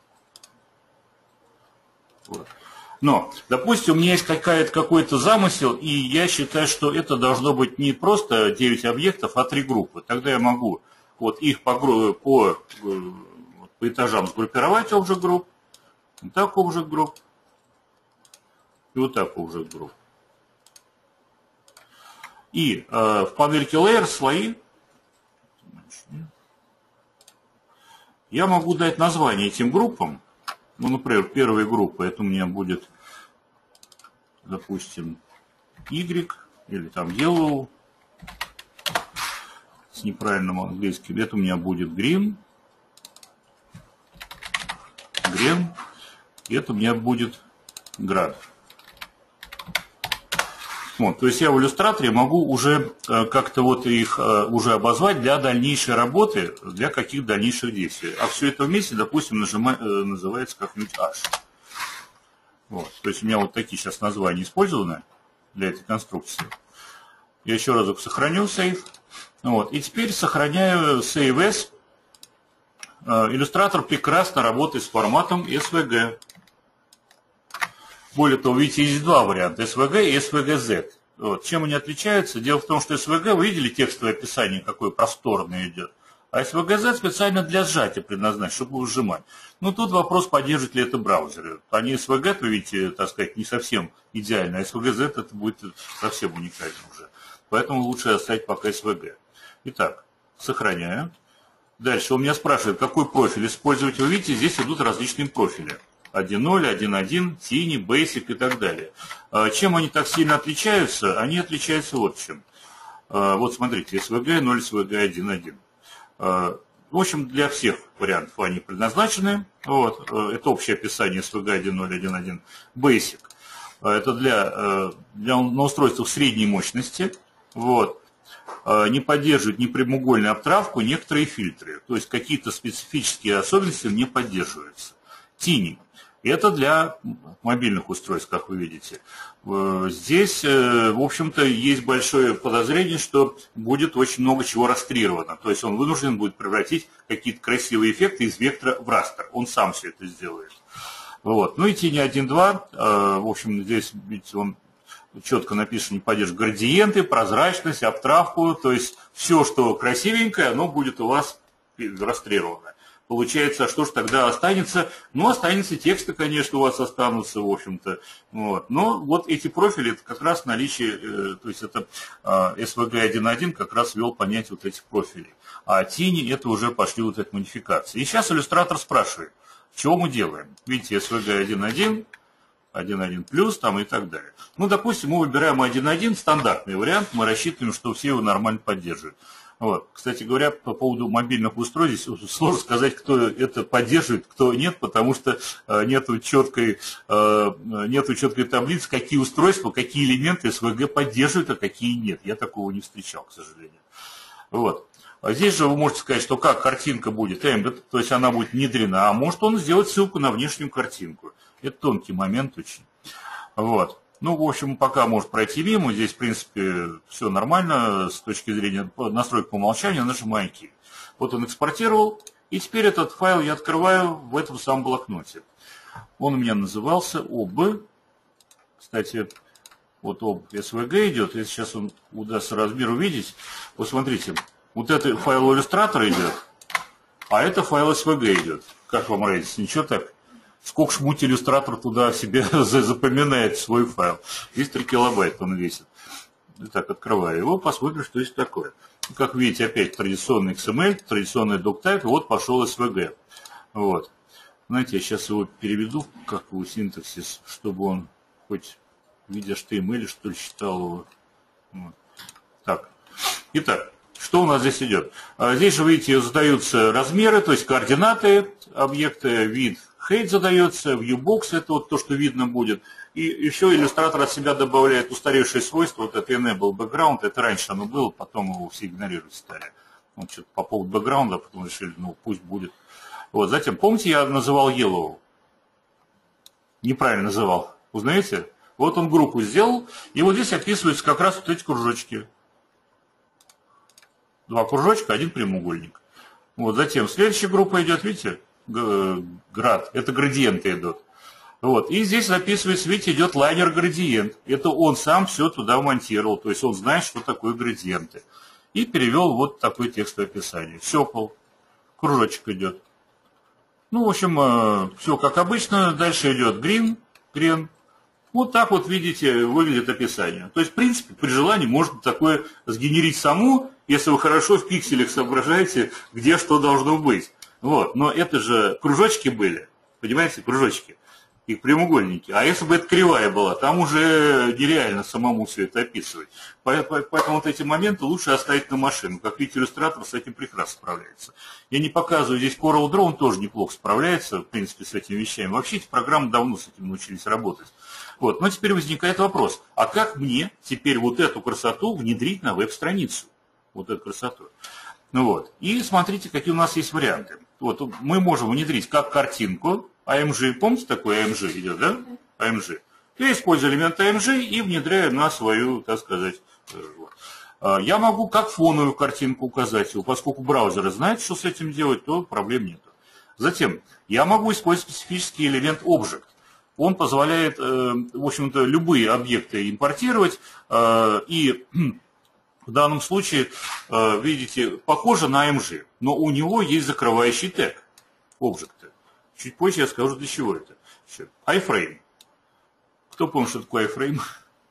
Вот. Но, допустим, у меня есть какой-то замысел, и я считаю, что это должно быть не просто 9 объектов, а 3 группы. Тогда я могу вот их по этажам сгруппировать object group, вот так object group, и вот так object group. И в панельке Layer слои я могу дать название этим группам. Ну, например, первая группа, это у меня будет, допустим, Y, или там Yellow, с неправильным английским. Это у меня будет Green, и это у меня будет Grad. Вот, то есть я в иллюстраторе могу уже как-то вот их уже обозвать для дальнейшей работы, для каких дальнейших действий. А все это вместе, допустим, называется как-нибудь H. Вот, то есть у меня вот такие сейчас названия использованы для этой конструкции. Я еще разок сохраню save. Вот, и теперь сохраняю save as. Иллюстратор прекрасно работает с форматом SVG. Более того, видите, есть два варианта, SVG и SVG-Z. Вот. Чем они отличаются? Дело в том, что SVG, вы видели текстовое описание, какое просторное идет, а SVG-Z специально для сжатия предназначен, чтобы сжимать. Ну, тут вопрос, поддержит ли это браузеры. Они SVG, вы видите, так сказать, не совсем идеально, а SVG-Z это будет совсем уникально уже. Поэтому лучше оставить пока SVG. Итак, сохраняю. Дальше он меня спрашивает, какой профиль использовать. Вы видите, здесь идут различные профили. 1.0, 1.1, Tiny, Basic и так далее. Чем они так сильно отличаются? Они отличаются вот чем. Вот смотрите, SVG 0, SVG 1.1. В общем, для всех вариантов они предназначены. Вот. Это общее описание SVG 1.0, 1.1. Basic. Это на устройствах средней мощности. Вот. Не поддерживает ни прямоугольную обтравку, некоторые фильтры. То есть какие-то специфические особенности не поддерживаются. Tiny. Это для мобильных устройств, как вы видите. Здесь, в общем-то, есть большое подозрение, что будет очень много чего растрировано. То есть он вынужден будет превратить какие-то красивые эффекты из вектора в растер. Он сам все это сделает. Вот. Ну и Tiny 1.2. В общем, здесь, видите, он четко напишет, не поддерживает градиенты, прозрачность, обтравку. То есть все, что красивенькое, оно будет у вас растрировано. Получается, что же тогда останется? Ну, останется тексты, конечно, у вас останутся, в общем-то. Вот. Но вот эти профили, это как раз наличие, то есть это SVG 1.1 как раз ввел понятие вот этих профилей. А Tiny это уже пошли вот эти модификации. И сейчас иллюстратор спрашивает, чего мы делаем? Видите, SVG 1.1, 1.1 плюс там и так далее. Ну, допустим, мы выбираем 1.1, стандартный вариант, мы рассчитываем, что все его нормально поддерживают. Вот. Кстати говоря, по поводу мобильных устройств, здесь сложно сказать, кто это поддерживает, кто нет, потому что нету четкой таблицы, какие устройства, какие элементы SVG поддерживают, а какие нет. Я такого не встречал, к сожалению. Вот. А здесь же вы можете сказать, что как картинка будет embed, то есть она будет внедрена, а может он сделать ссылку на внешнюю картинку. Это тонкий момент очень. Вот. Ну, в общем, пока может пройти мимо. Здесь, в принципе, все нормально с точки зрения настройки по умолчанию. Нажимаю Q. Вот он экспортировал. И теперь этот файл я открываю в этом самом блокноте. Он у меня назывался OB. Кстати, вот OB SVG идет. Если сейчас он удастся размер увидеть. Вот смотрите, вот это файл иллюстратора идет, а это файл SVG идет. Как вам разница? Ничего так? Сколько ж иллюстратор туда себе запоминает свой файл. Здесь 3 килобайта он весит. Итак, открываю его, посмотрим, что здесь такое. Как видите, опять традиционный XML, традиционный doctype, и вот пошел SVG. Вот. Знаете, я сейчас его переведу, как его синтаксис, чтобы он хоть в виде HTML, что ли, считал его. Вот. Так. Итак, что у нас здесь идет? Здесь же, видите, задаются размеры, то есть координаты объекта, вид, height задается, viewbox, это вот то, что видно будет. И еще иллюстратор от себя добавляет устаревшие свойства, вот это enable background, это раньше оно было, потом его все игнорировать стали. Вот что-то по поводу бэкграунда, потом решили, ну пусть будет. Вот, затем, помните, я называл yellow? Неправильно называл. Узнаете? Вот он группу сделал, и вот здесь описываются как раз вот эти кружочки. 2 кружочка, 1 прямоугольник. Вот, затем следующая группа идет, видите, град, это градиенты идут. Вот, и здесь записывается, видите, идет лайнер-градиент. Это он сам все туда монтировал, то есть он знает, что такое градиенты. И перевел вот такое текстовое описание. Сёпал, кружочек идет. Ну, в общем, все как обычно. Дальше идет грен. Вот так вот, видите, выглядит описание. То есть, в принципе, при желании можно такое сгенерить саму, если вы хорошо в пикселях соображаете, где что должно быть. Вот. Но это же кружочки были, понимаете, кружочки и прямоугольники. А если бы это кривая была, там уже нереально самому все это описывать. Поэтому вот эти моменты лучше оставить на машину. Как видите, иллюстратор с этим прекрасно справляется. Я не показываю здесь Coral Draw, он тоже неплохо справляется, в принципе, с этими вещами. Вообще эти программы давно с этим научились работать. Вот. Но теперь возникает вопрос, а как мне теперь вот эту красоту внедрить на веб-страницу? Вот эту красоту. Ну вот. И смотрите, какие у нас есть варианты. Вот мы можем внедрить как картинку, AMG, помните такой AMG идет, да? AMG. Я использую элемент AMG и внедряю на свою, так сказать, вот. Я могу как фоновую картинку указать его, поскольку браузеры знают, что с этим делать, то проблем нет. Затем я могу использовать специфический элемент Object. Он позволяет, в общем-то, любые объекты импортировать, и в данном случае, видите, похоже на AMG, но у него есть закрывающий тег Object. Чуть позже я скажу, для чего это. iFrame. Кто помнит, что такое iFrame?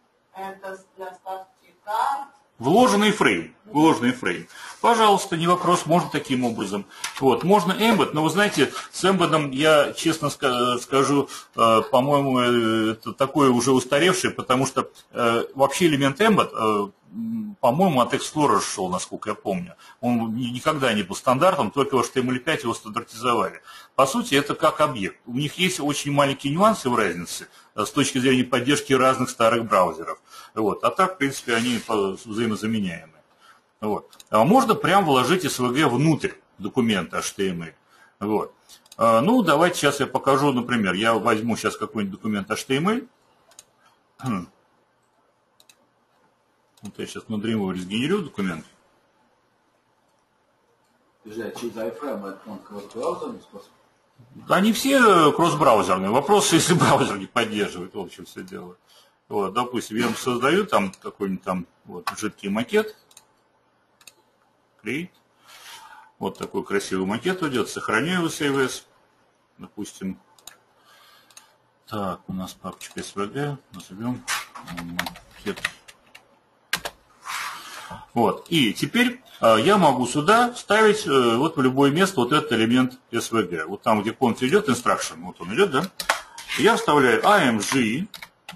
Это для ставки карт. Вложенный фрейм. Вложенный фрейм. Пожалуйста, не вопрос, можно таким образом. Вот, можно Embed, но вы знаете, с Embed я честно скажу, по-моему, это такое уже устаревшее, потому что вообще элемент Embed, по-моему, от Explorer шел, насколько я помню. Он никогда не был стандартом, только в HTML5 его стандартизовали. По сути, это как объект. У них есть очень маленькие нюансы в разнице с точки зрения поддержки разных старых браузеров. Вот. А так, в принципе, они взаимозаменяемы. Вот. Можно прям вложить SVG внутрь документа HTML. Вот. Ну, давайте сейчас я покажу, например, я возьму сейчас какой-нибудь документ HTML. Вот я сейчас на Dreamweaver сгенерю документ. Через iFrame он кросс-браузерный способ? Они все кросс-браузерные. Вопрос, если браузер не поддерживает, в общем, все дело. Вот, допустим, я создаю там какой-нибудь там вот, жидкий макет. Create. Вот такой красивый макет идет. Сохраняю его CSS. Допустим. Так, у нас папочка SVG. Назовем макет. Вот. И теперь я могу сюда вставить вот в любое место вот этот элемент SVG. Вот там, где конт идет, instruction, вот он идет, да? Я вставляю AMG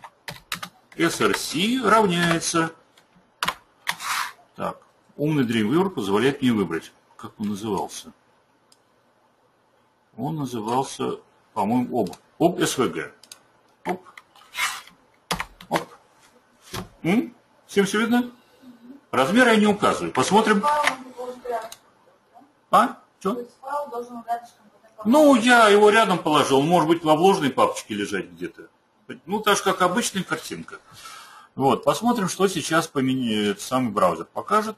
src равняется. Так, умный Dreamweaver позволяет мне выбрать, как он назывался. Он назывался, по-моему, об SVG. Оп. Оп. Всем все видно? Размер я не указываю. Посмотрим. А? Что? Ну, я его рядом положил. Может быть, во вложенной папочке лежать где-то. Ну, так же, как обычная картинка. Вот. Посмотрим, что сейчас поменяет самый браузер. Покажет.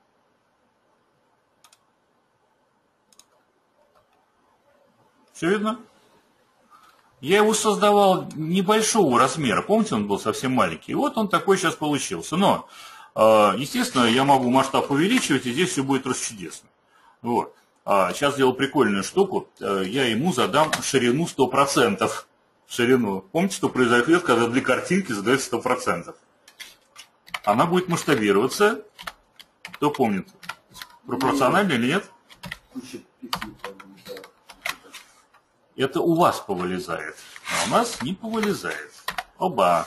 Все видно? Я его создавал небольшого размера. Помните, он был совсем маленький. И вот он такой сейчас получился. Но естественно, я могу масштаб увеличивать, и здесь все будет расчудесно. Вот. Сейчас сделал прикольную штуку. Я ему задам ширину 100%. Ширину. Помните, что произойдет, когда для картинки задается 100%? Она будет масштабироваться. Кто помнит? Пропорционально или нет? Это у вас повылезает, а у нас не повылезает. Оба.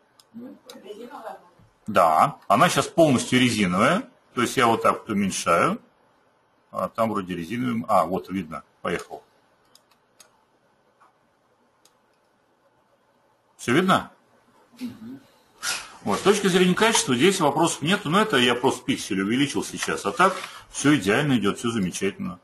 Да, она сейчас полностью резиновая, то есть я вот так вот уменьшаю, а там вроде резиновый, вот видно, поехал. Все видно? Вот, с точки зрения качества здесь вопросов нет, но это я просто пиксель увеличил сейчас, а так все идеально идет, все замечательно.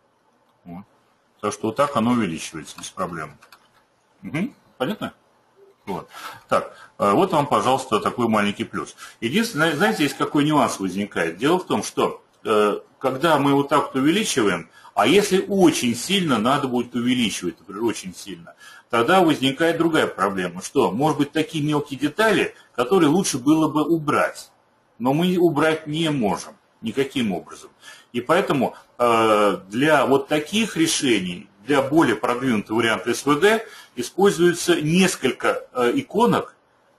Вот. Так что вот так оно увеличивается без проблем. Понятно? Вот. Так, вот вам, пожалуйста, такой маленький плюс. Единственное, знаете, здесь какой нюанс возникает. Дело в том, что когда мы вот так вот увеличиваем, а если очень сильно надо будет увеличивать, например, очень сильно, тогда возникает другая проблема, что, может быть, такие мелкие детали, которые лучше было бы убрать, но мы убрать не можем никаким образом. И поэтому для вот таких решений, для более продвинутого варианта СВГ, используется несколько иконок,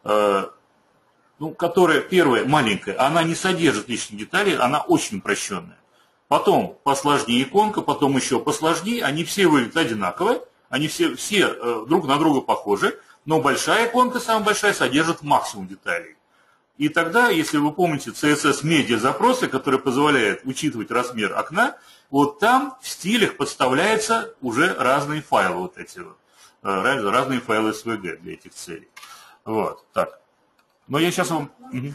которая, первая, маленькая, она не содержит лишних деталей, она очень упрощенная. Потом посложнее иконка, потом еще посложнее, они все выглядят одинаково, они все друг на друга похожи, но большая иконка, самая большая, содержит максимум деталей. И тогда, если вы помните CSS-медиа запросы, которые позволяют учитывать размер окна, вот там в стилях подставляются уже разные файлы, вот эти вот, разные файлы SVG для этих целей. Вот, так. Но я сейчас вам...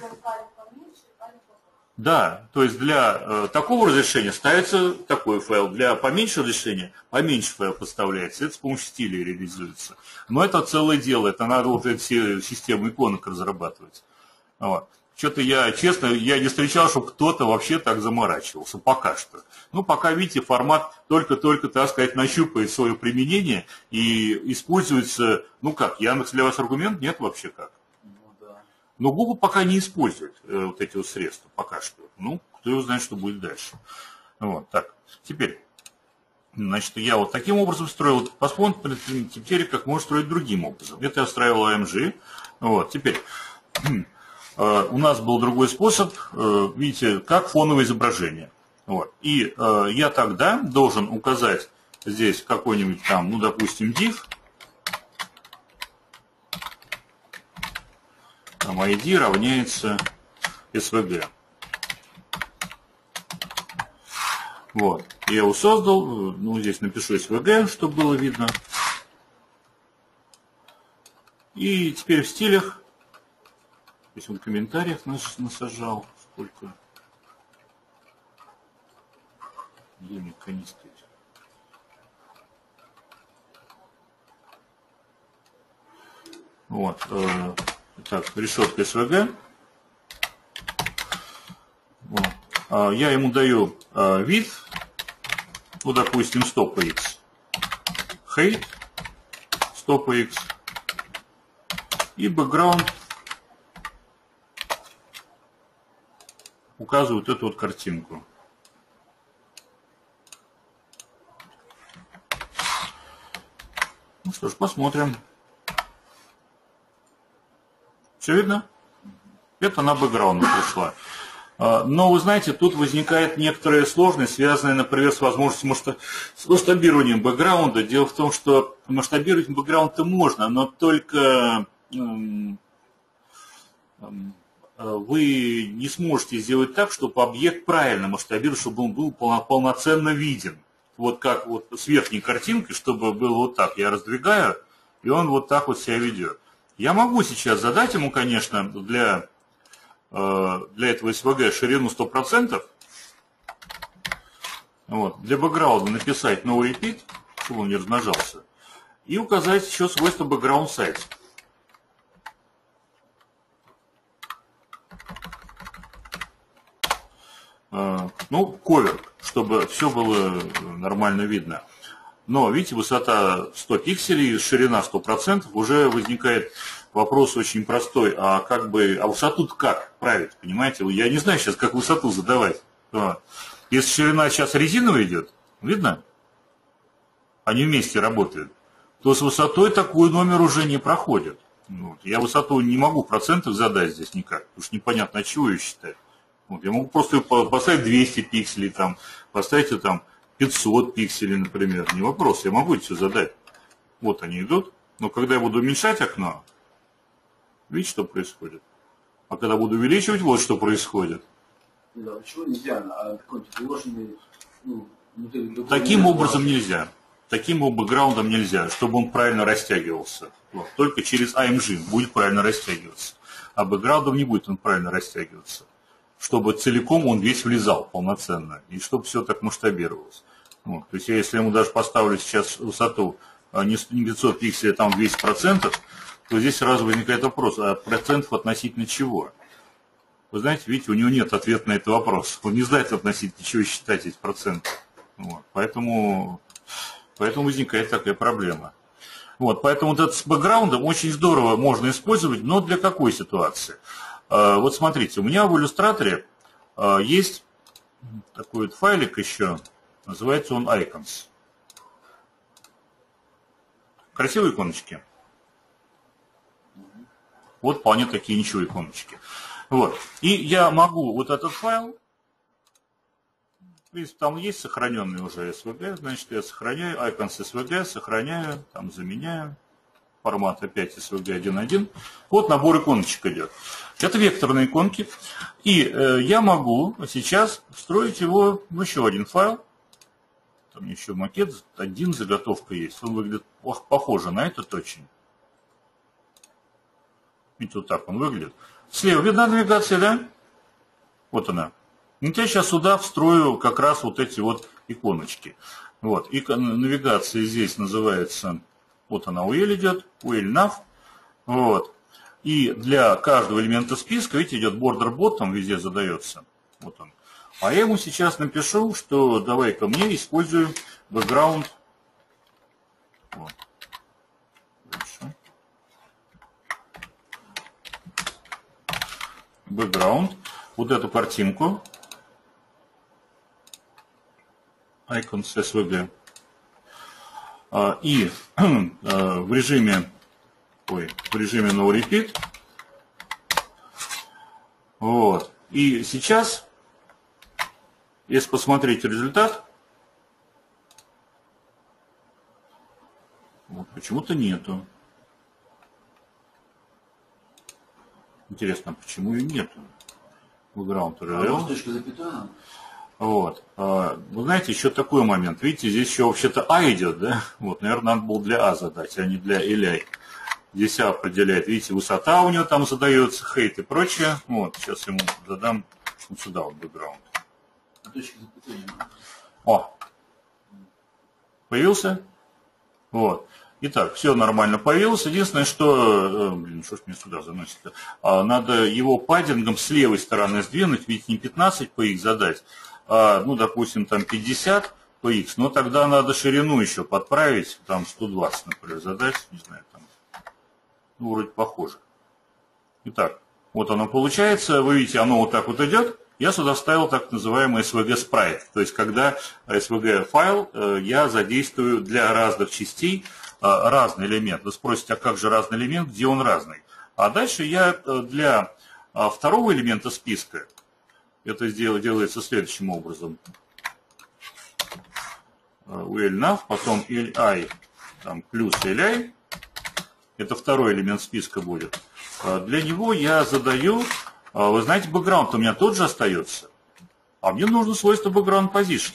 Да, то есть для такого разрешения ставится такой файл, для поменьше разрешения поменьше файл подставляется, это с помощью стиля реализуется. Но это целое дело, это надо вот эти все системы иконок разрабатывать. Вот. Что-то я, честно, я не встречал, чтобы кто-то вообще так заморачивался, пока что. Ну, пока, видите, формат только-только, так сказать, нащупает свое применение и используется, ну как, Яндекс для вас аргумент? Нет вообще как. Но Google пока не использует вот эти вот средства, пока что. Ну, кто его знает, что будет дальше. Вот, так, теперь, значит, я вот таким образом строил. Посмотрим теперь, как можно строить другим образом. Это я строил AMG. Вот, теперь, у нас был другой способ, видите, как фоновое изображение. Вот, и я тогда должен указать здесь какой-нибудь там, ну, допустим, div. Там ID равняется SVG. Вот. Я его создал. Ну, здесь напишу SVG, чтобы было видно. И теперь в стилях. Здесь он в комментариях насажал. Сколько? Где мне канистры? Вот. Так, решетка SVG. Вот. Я ему даю вид, ну, допустим, StopX, height, StopX и background указывают эту вот картинку. Ну что ж, посмотрим. Все видно? Это на бэкграунд пришла. Но, вы знаете, тут возникает некоторая сложность, связанная, например, с возможностью масштабирования бэкграунда. Дело в том, что масштабировать бэкграунд-то можно, но только вы не сможете сделать так, чтобы объект правильно масштабировать, чтобы он был полноценно виден. Вот как вот с верхней картинкой, чтобы было вот так. Я раздвигаю, и он вот так вот себя ведет. Я могу сейчас задать ему, конечно, для этого SVG ширину 100%. Вот, для бэкграунда написать no repeat, чтобы он не размножался. И указать еще свойство background size. Ну, cover, чтобы все было нормально видно. Но, видите, высота 100 пикселей, ширина 100%, уже возникает вопрос очень простой. А высоту-то как править, понимаете? Я не знаю сейчас, как высоту задавать. Если ширина сейчас резиновая идет, видно? Они вместе работают. То с высотой такой номер уже не проходит. Вот. Я высоту не могу в процентах задать здесь никак, потому что непонятно, от чего ее считать. Вот. Я могу просто поставить 200 пикселей, там, поставить там 500 пикселей, например. Не вопрос, я могу это все задать. Вот они идут. Но когда я буду уменьшать окно, видите, что происходит? А когда буду увеличивать, вот что происходит. Да, почему нельзя? А какой-то приложенный, Таким образом нельзя. Таким бэкграундом нельзя, чтобы он правильно растягивался. Вот. Только через AMG будет правильно растягиваться. А бэкграундом не будет он правильно растягиваться. Чтобы целиком он весь влезал полноценно. И чтобы все так масштабировалось. Вот. То есть, если я ему даже поставлю сейчас высоту не 500 пикселей, а там 200%, то здесь сразу возникает вопрос, а процентов относительно чего? Вы знаете, видите, у него нет ответа на этот вопрос. Он не знает относительно чего считать эти проценты. Вот. Поэтому возникает такая проблема. Вот. Поэтому вот это с бэкграундом очень здорово можно использовать, но для какой ситуации? Вот смотрите, у меня в иллюстраторе есть такой вот файлик еще, называется он Icons. Красивые иконочки. Вот вполне такие ничего иконочки. Вот. И я могу вот этот файл, видите, там есть сохраненный уже SVG, значит, я сохраняю, icons SVG, сохраняю, там заменяю, формат опять SVG 1.1. Вот набор иконочек идет. Это векторные иконки. И я могу сейчас встроить его в еще один файл. Там еще макет, один заготовка есть. Он выглядит похоже на этот очень. Видите, вот так он выглядит. Слева видна навигация, да? Вот она. И я сейчас сюда встрою как раз вот эти вот иконочки. Вот. И навигация здесь называется, вот она, UL идет, UL nav. Вот. И для каждого элемента списка, видите, идет border bot, там везде задается. Вот он. А я ему сейчас напишу, что давай-ка мне используем background. Вот. Background, вот эту картинку, icons SVG, и в режиме no repeat, вот, и сейчас, если посмотреть результат, вот, почему-то нету. Интересно, почему ее нету? Background RL. Вот. Вы знаете, еще такой момент. Видите, здесь еще вообще-то А идет, да? Вот, наверное, надо было для А задать, а не для LI. Здесь А определяет. Видите, высота у него там задается, height и прочее. Вот, сейчас ему задам вот сюда вот background. О! Появился? Вот. Итак, все нормально появилось. Единственное, что... что ж мне сюда заносит-то? Надо его паддингом с левой стороны сдвинуть, ведь не 15 по x задать, а, ну, допустим, там 50 по x. Но тогда надо ширину еще подправить, там 120, например, задать, не знаю, там. Ну, вроде похоже. Итак, вот оно получается. Вы видите, оно вот так вот идет. Я сюда вставил так называемый SVG Sprite. То есть, когда SVG файл я задействую для разных частей разный элемент. Вы спросите, а как же разный элемент, где он разный? А дальше я для второго элемента списка, это делается следующим образом. UL-nav, потом LI, там, плюс LI, это второй элемент списка будет. Для него я задаю, вы знаете, background у меня тот же остается, а мне нужно свойство background position.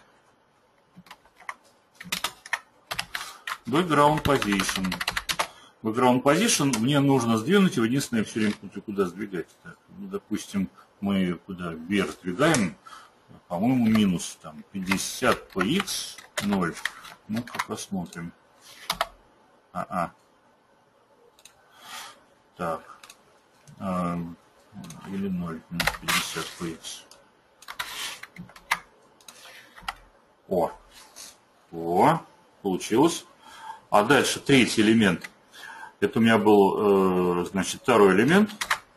Background position. Background position мне нужно сдвинуть его. Единственное, все время куда сдвигать. Так, ну, допустим, мы куда вверх сдвигаем, по-моему, минус там 50 по x 0. Ну-ка посмотрим. Так. Или 0, минус 50 по x. О, получилось. А дальше третий элемент. Это у меня был, значит, второй элемент.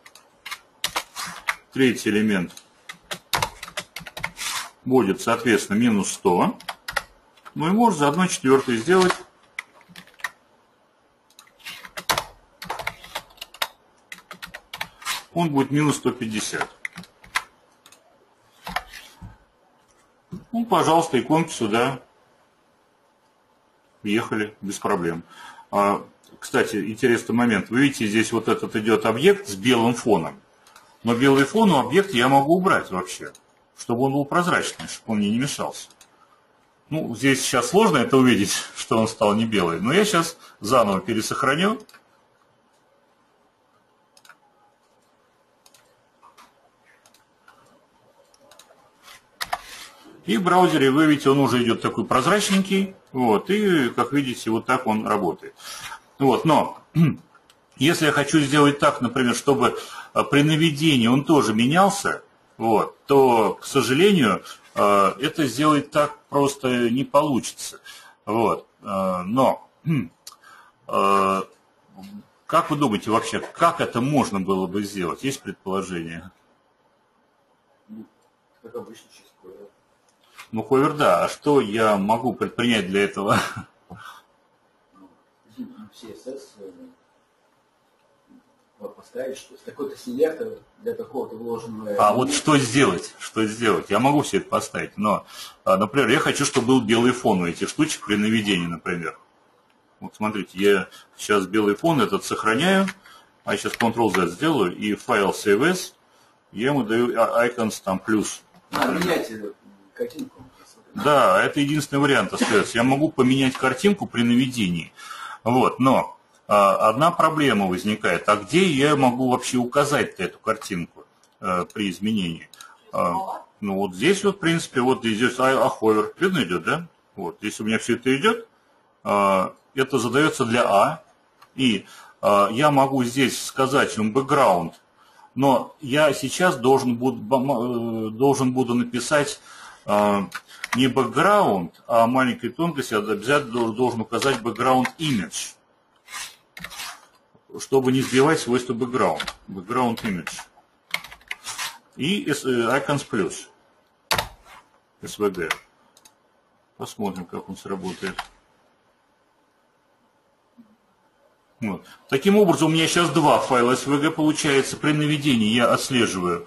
Третий элемент будет, соответственно, минус 100. Ну и можно заодно четвертый сделать. Он будет минус 150. Ну, пожалуйста, иконки сюда. Въехали без проблем. Кстати, интересный момент. Вы видите, здесь вот этот идет объект с белым фоном. Но белый фон у объекта я могу убрать вообще, чтобы он был прозрачный, чтобы он мне не мешался. Ну, здесь сейчас сложно это увидеть, что он стал не белый. Но я сейчас заново пересохраню. И в браузере вы видите, он уже идет такой прозрачненький. Вот, и, как видите, вот так он работает. Вот, но Если я хочу сделать так, например, чтобы при наведении он тоже менялся, вот, то, к сожалению, это сделать так просто не получится. Вот. Но как вы думаете вообще, как это можно было бы сделать? Есть предположение? Как обычно, через Hover. Ну, Hover, да. А что я могу предпринять для этого? CSS поставить, что такой-то селектор для такого-то вложенного... А вот что сделать? Что сделать? Я могу все это поставить, но, например, я хочу, чтобы был белый фон у этих штучек при наведении, например. Вот смотрите, я сейчас белый фон этот сохраняю, а я сейчас Ctrl-Z сделаю, и файл CSS, я ему даю icons там плюс. Меняйте картинку. Да, это единственный вариант остается. Я могу поменять картинку при наведении. Вот, но одна проблема возникает. А где я могу вообще указать эту картинку при изменении? Ну вот здесь вот, в принципе, вот здесь Hover. Видно идет, да? Вот, здесь у меня все это идет. Это задается для А. И я могу здесь сказать им background. Но я сейчас должен буду написать не background, а маленькой тонкости, обязательно должен указать background image, чтобы не сбивать свойства background. Background image. И icons plus. SVG. Посмотрим, как он сработает. Вот. Таким образом, у меня сейчас два файла SVG получается. При наведении я отслеживаю,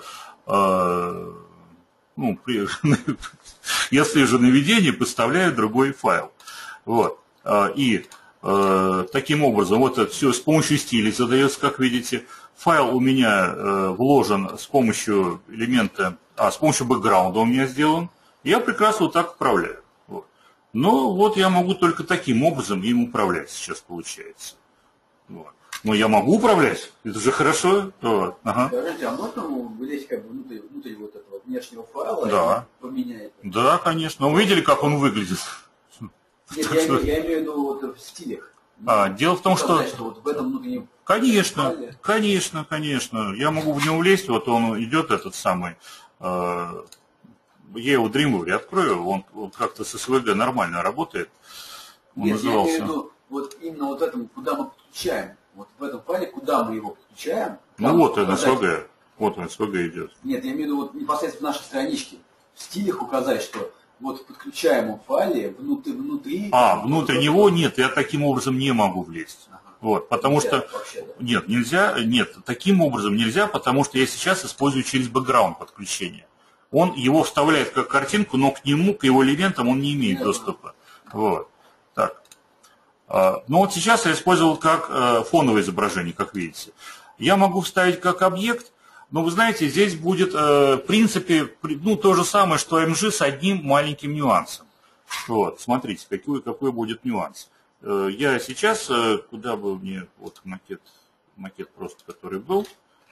я отслеживаю наведение, подставляю другой файл. Вот. И таким образом, вот это все с помощью стилей задается, как видите. Файл у меня вложен с помощью элемента, с помощью бэкграунда у меня сделан. Я прекрасно вот так управляю. Вот. Но вот я могу только таким образом им управлять сейчас получается. Вот. Но я могу управлять, это же хорошо. Вот. Ага. Скажите, а можно влезть как бы внутрь вот этого внешнего файла да. и поменять? Да, конечно. Вы видели, как он выглядит? Нет, я имею в виду вот в стилях. Дело в том, что вот в этом внутреннем конечно, файле. конечно. Я могу в него влезть, вот он идет этот самый. Я его в Dreamweaver открою, он как-то с SVG нормально работает. Он Нет, назывался... я имею в виду вот именно вот этому, куда мы подключаем. Вот в этом файле, куда мы его подключаем. Ну вот он SVG. Вот он SVG идет. Нет, я имею в виду вот непосредственно в нашей страничке. В стилях указать, что вот в подключаемом файле внутри... Внутрь него нет, я таким образом не могу влезть. Ага. Вот, потому нельзя, что... вообще, да? Нет, нельзя, таким образом нельзя, потому что я сейчас использую через бэкграунд подключение. Он его вставляет как картинку, но к нему, к его элементам он не имеет доступа. Вот. Так. Ну вот сейчас я использовал как фоновое изображение, как видите. Я могу вставить как объект, но вы знаете, здесь будет в принципе то же самое, что MG с одним маленьким нюансом. Вот, смотрите, какой будет нюанс. Я сейчас, куда бы мне, вот макет просто, который был.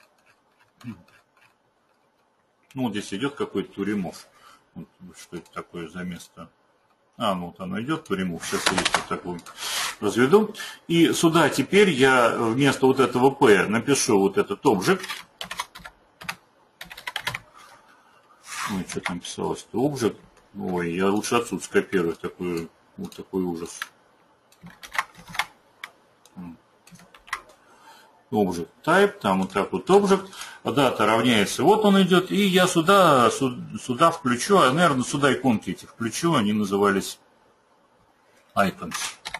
Ну вот здесь идет какой-то туремов. Вот, что это такое за место? Ну вот оно идет, туремов. Сейчас я вот такой разведу. И сюда теперь я вместо вот этого P напишу вот этот object. Ой, что там писалось-то? Object. Ой, я лучше отсюда скопирую вот такой ужас. Object type, там вот так вот object, дата равняется, вот он идет, и я сюда включу, наверное, сюда иконки эти включу, они назывались icons.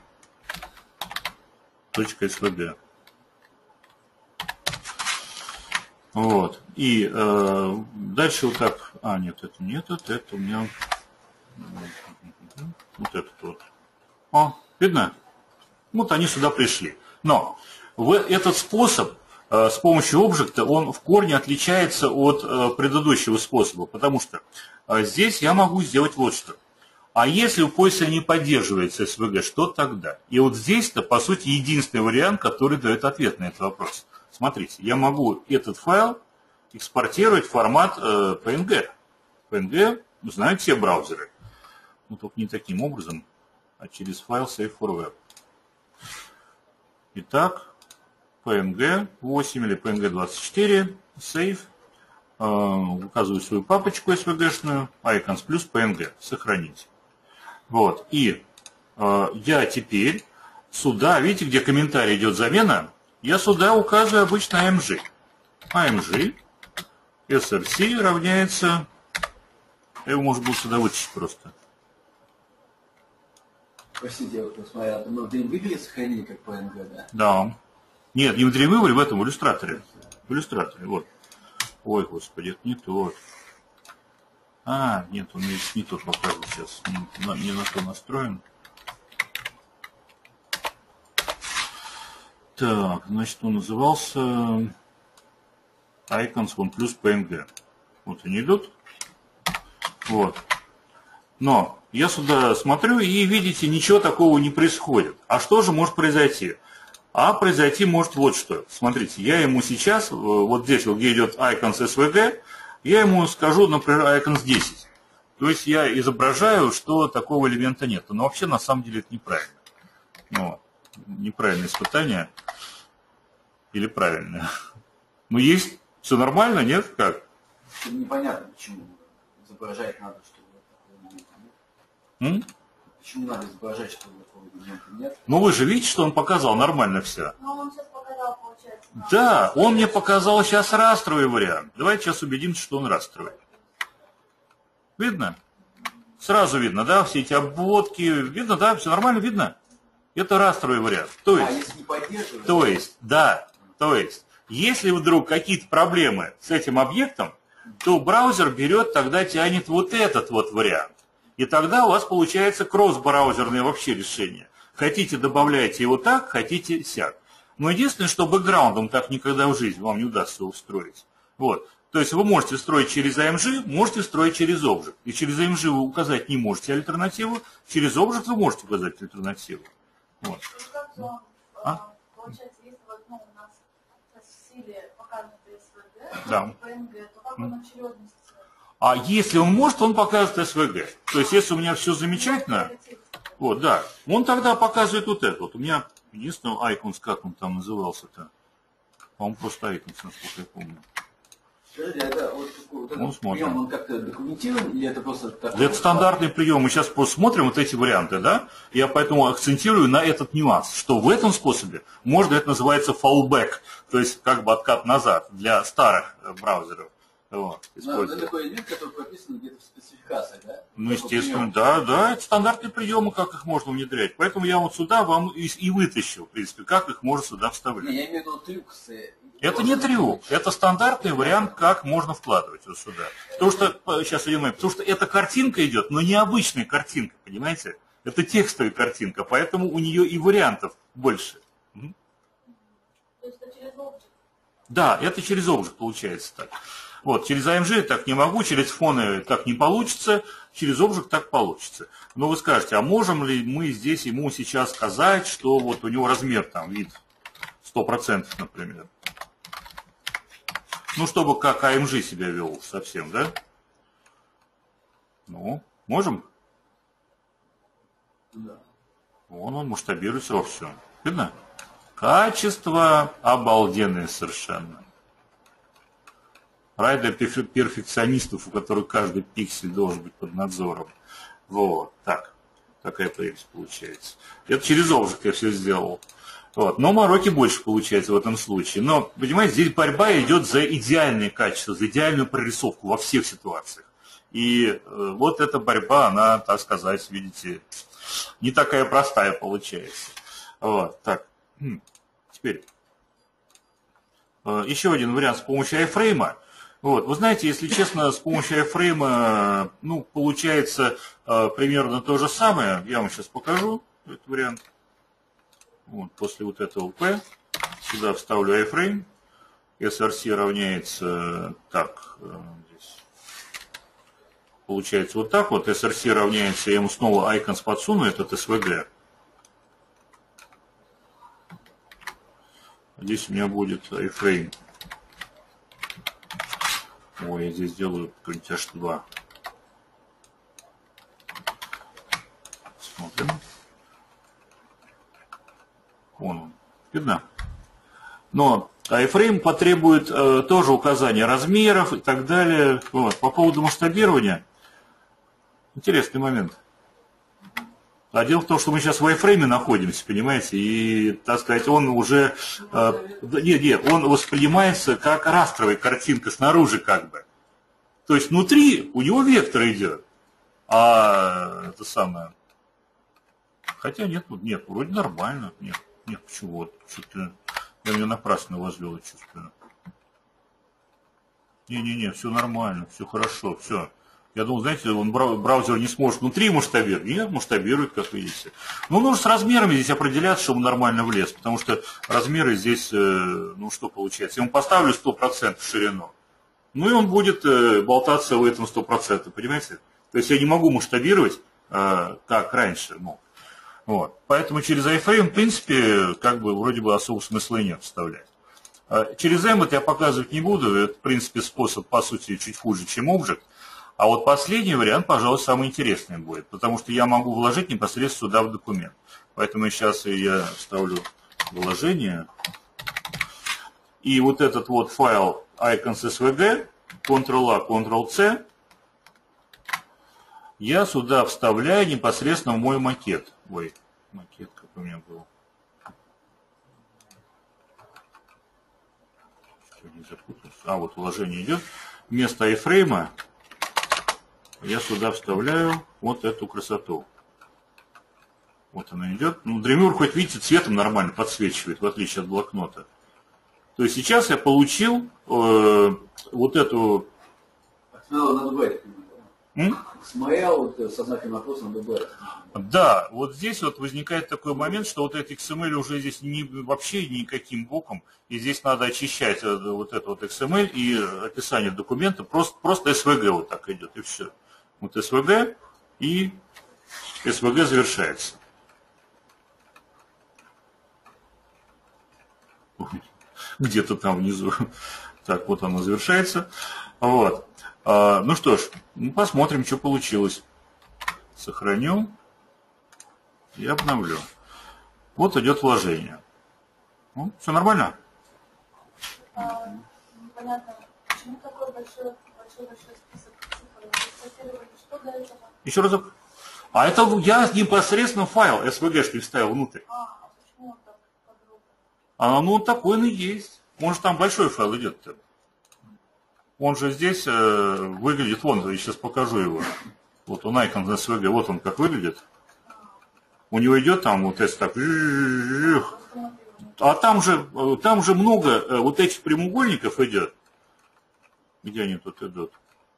.svg. Вот. И дальше вот так. Нет, это не это у меня вот этот вот. Видно? Вот они сюда пришли. Но этот способ с помощью объекта, он в корне отличается от предыдущего способа, потому что здесь я могу сделать вот что. А если у поиска не поддерживается SVG, что тогда? И вот здесь-то, по сути, единственный вариант, который дает ответ на этот вопрос. Смотрите, я могу этот файл экспортировать в формат PNG. PNG знают все браузеры. Но только не таким образом, а через файл Save for Web. Итак, PNG8 или PNG24, save, указываю свою папочку SVG-шную, icons плюс PNG, сохранить. Вот, и я теперь сюда, видите, где комментарий идет замена, я сюда указываю обычно AMG. AMG SRC равняется, я его, может быть, сюда вытащить просто. Простите, я вот посмотрел, мы в Dreamweaver сохранили как PNG, да? Да. Нет, не в Dreamweaver, в этом, в иллюстраторе. В иллюстраторе, вот. Ой, господи, это не тот. А, нет, он не тот показывает сейчас. Не на то настроен. Так, значит, он назывался Icons One плюс PNG. Вот они идут. Вот. Но я сюда смотрю, и, видите, ничего такого не происходит. А что же может произойти? А произойти может вот что. Смотрите, я ему сейчас, вот здесь, вот, где идет Icons SVG, я ему скажу, например, Icons 10. То есть я изображаю, что такого элемента нет. Но вообще, на самом деле, это неправильно. Ну, неправильное испытание. Или правильное. Ну, есть. Все нормально, нет? Как? Непонятно, почему изображать надо, чтобы такого элемента нет. Почему надо изображать, что такого элемента нет? Ну вы же видите, что он показал нормально все. Ну он сейчас показал, получается. Да, он мне показал сейчас растровый вариант. Давайте сейчас убедимся, что он растровый. Видно? Сразу видно, да, все эти обводки. Видно, да, все нормально видно? Это растровый вариант. То есть, если не поддерживать? То есть, если вдруг какие-то проблемы с этим объектом, то браузер берет, тогда тянет вот этот вот вариант. И тогда у вас получается кросс-браузерное вообще решение. Хотите, добавляйте его так, хотите сяк. Но единственное, что бэкграундом так никогда в жизни вам не удастся устроить. Вот. То есть вы можете строить через AMG, можете строить через Object. И через AMG вы указать не можете альтернативу, через Object вы можете указать альтернативу. Вот. Получается, если вот, у нас в силе показано SVG, да. PNG, то как он очередность? А если он может, он покажет SVG. То есть, если у меня все замечательно, вот, да, он тогда показывает вот это. Вот у меня единственный Icons, как он там назывался-то? По-моему, просто Icons, насколько я помню. Скажите, это вот прием, он как-то документирован, или это просто такой? Это стандартный прием. Мы сейчас посмотрим вот эти варианты, да? Я поэтому акцентирую на этот нюанс, что в этом способе можно, это называется fallback, то есть как бы откат назад для старых браузеров. Вот, это такой элемент, который прописан где-то в спецификациях, да? Ну, естественно, да, это стандартные приемы, как их можно внедрять. Поэтому я вот сюда вам и вытащил, в принципе, как их можно сюда вставлять. Не, я имею в виду трюк с... Это не трюк, это стандартный вариант, как можно вкладывать вот сюда. Потому что, сейчас я понимаю, потому что эта картинка идет, но не обычная картинка, понимаете? Это текстовая картинка, поэтому у нее и вариантов больше. То есть это через Object? Да, это через Object получается так. Вот, через AMG так не могу, через фоны так не получится, через Object так получится. Но вы скажете, а можем ли мы здесь ему сейчас сказать, что вот у него размер там, вид 100%, например. Ну, чтобы как AMG себя вел совсем, да? Ну, можем? Да. Вон он масштабируется во всем. Видно? Качество обалденное совершенно. Рай для перфекционистов, у которых каждый пиксель должен быть под надзором. Вот, так. Такая прелесть получается. Это через Object я все сделал. Вот. Но мороки больше получается в этом случае. Но, понимаете, здесь борьба идет за идеальное качество, за идеальную прорисовку во всех ситуациях. И вот эта борьба, она, так сказать, видите, не такая простая получается. Вот, так. Теперь. Еще один вариант с помощью iFrame. Вот. Вы знаете, если честно, с помощью iFrame, ну, получается примерно то же самое. Я вам сейчас покажу этот вариант. Вот, после вот этого P сюда вставлю iFrame. SRC равняется так. Здесь. Получается вот так вот. SRC равняется, я ему снова icons подсуну, этот SVG. Здесь у меня будет iFrame. Ой, я здесь делаю какой-нибудь H2. Смотрим. Вон он. Видно? Но iframe потребует тоже указания размеров и так далее. Вот. По поводу масштабирования, интересный момент. А дело в том, что мы сейчас в iframe находимся, понимаете, и, так сказать, он уже, он воспринимается как растровая картинка снаружи как бы. То есть внутри у него вектор идет, а это самое, хотя нет, вроде нормально, нет, почему, вот, что-то я мне напрасно возвел, чувствую. Не, все нормально, все хорошо, все. Я думал, знаете, он браузер не сможет внутри масштабировать. Нет, масштабирует, как видите. Но нужно с размерами здесь определяться, чтобы он нормально влез. Потому что размеры здесь, ну что получается? Я ему поставлю 100% ширину. Ну и он будет болтаться в этом 100%, понимаете? То есть я не могу масштабировать, как раньше мог. Вот. Поэтому через iframe, в принципе, как бы вроде бы особого смысла и нет вставлять. Через emmet я показывать не буду. Это, в принципе, способ, по сути, чуть хуже, чем Object. А вот последний вариант, пожалуй, самый интересный будет, потому что я могу вложить непосредственно сюда в документ. Поэтому сейчас я вставлю вложение. И вот этот вот файл icons svg, Ctrl-A, Ctrl-C, я сюда вставляю непосредственно в мой макет. Ой, макет как у меня был. Что, не запутался? А, вот вложение идет. Вместо iframe я сюда вставляю вот эту красоту. Вот она идет. Ну, Dreamweaver, хоть видите, цветом нормально подсвечивает, в отличие от блокнота. То есть сейчас я получил вот эту... Смотрел со знаком вопроса на ДБ. Да, вот здесь вот возникает такой момент, что вот эти XML уже здесь вообще никаким боком, и здесь надо очищать вот это вот XML и описание документа, просто SVG вот так идет, и все. Вот SVG, и SVG завершается. Где-то там внизу. Так, вот оно завершается. Вот. Ну что ж, посмотрим, что получилось. Сохраню и обновлю. Вот идет вложение. Ну, все нормально? Понятно. Почему такой большой список цифр? Что для этого? Еще разок. А это я непосредственно файл SVG вставил внутрь. А почему он так подробно? Ну, такой он и есть. Он же там большой файл идет. Он же здесь выглядит, вон, я сейчас покажу его. Вот он icon SVG, вот он как выглядит. У него идет там вот это так. А там же много вот этих прямоугольников идет. Где они тут идут?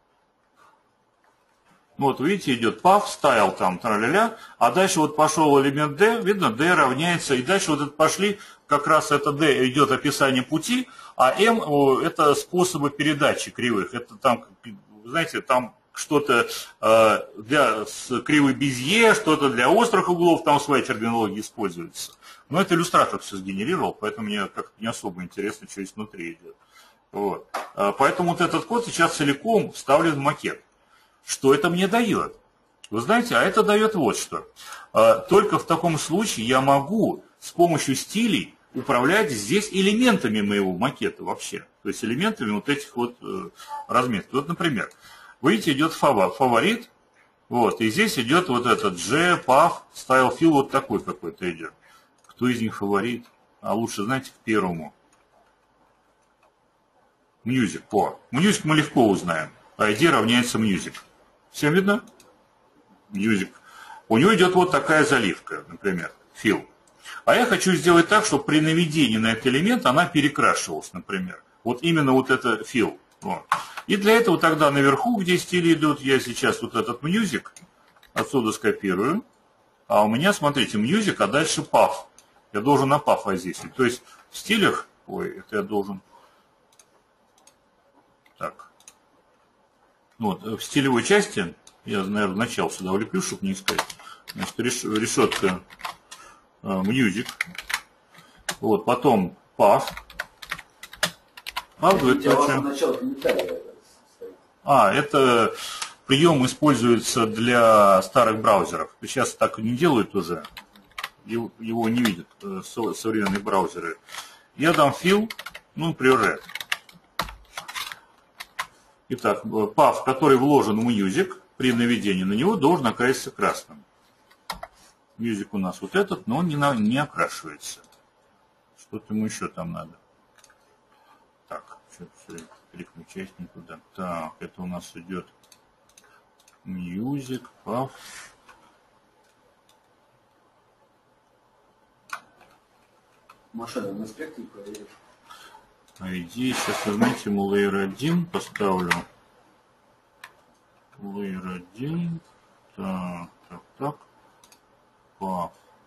Вот видите, идет path, style там, тра-ля-ля, а дальше вот пошел элемент D, видно, D равняется, и дальше вот это пошли, как раз это D идет описание пути, а M это способы передачи кривых. Это там, знаете, там что-то для кривой Безье, что-то для острых углов, там своя терминология используется. Но это иллюстратор все сгенерировал, поэтому мне как-то не особо интересно, что здесь внутри идет. Вот. Поэтому вот этот код сейчас целиком вставлен в макет. Что это мне дает? Вы знаете, а это дает вот что. Только в таком случае я могу с помощью стилей управлять здесь элементами моего макета вообще. То есть элементами вот этих вот разметок. Вот, например, видите, идет фаворит, вот, и здесь идет вот этот G, path, style fill, вот такой какой-то идет. Кто из них фаворит? А лучше, знаете, к первому. Music. Music мы легко узнаем. ID равняется music. Всем видно? Music. У него идет вот такая заливка, например, fill. А я хочу сделать так, чтобы при наведении на этот элемент она перекрашивалась, например. Вот именно вот это fill. Вот. И для этого тогда наверху, где стили идут, я сейчас вот этот music отсюда скопирую. А у меня, смотрите, music, а дальше path. Я должен на path воздействовать. То есть в стилях, это я должен... Так. Вот, в стилевой части, я, наверное, начало сюда влеплю, чтобы не искать. Значит, решетка music. Вот, потом path. Это прием используется для старых браузеров. Сейчас так не делают уже. Его не видят современные браузеры. Я дам fill, ну, например, red. Итак, path, в который вложен в music, при наведении на него должен окраситься красным. Music у нас вот этот, но он не окрашивается. Что-то ему еще там надо. Так, что-то переключать не туда. Так, это у нас идет music, path. Машина на спектре проверишь. По идее, сейчас, вы знаете, ему layer 1 поставлю. Layer 1. Так. Path.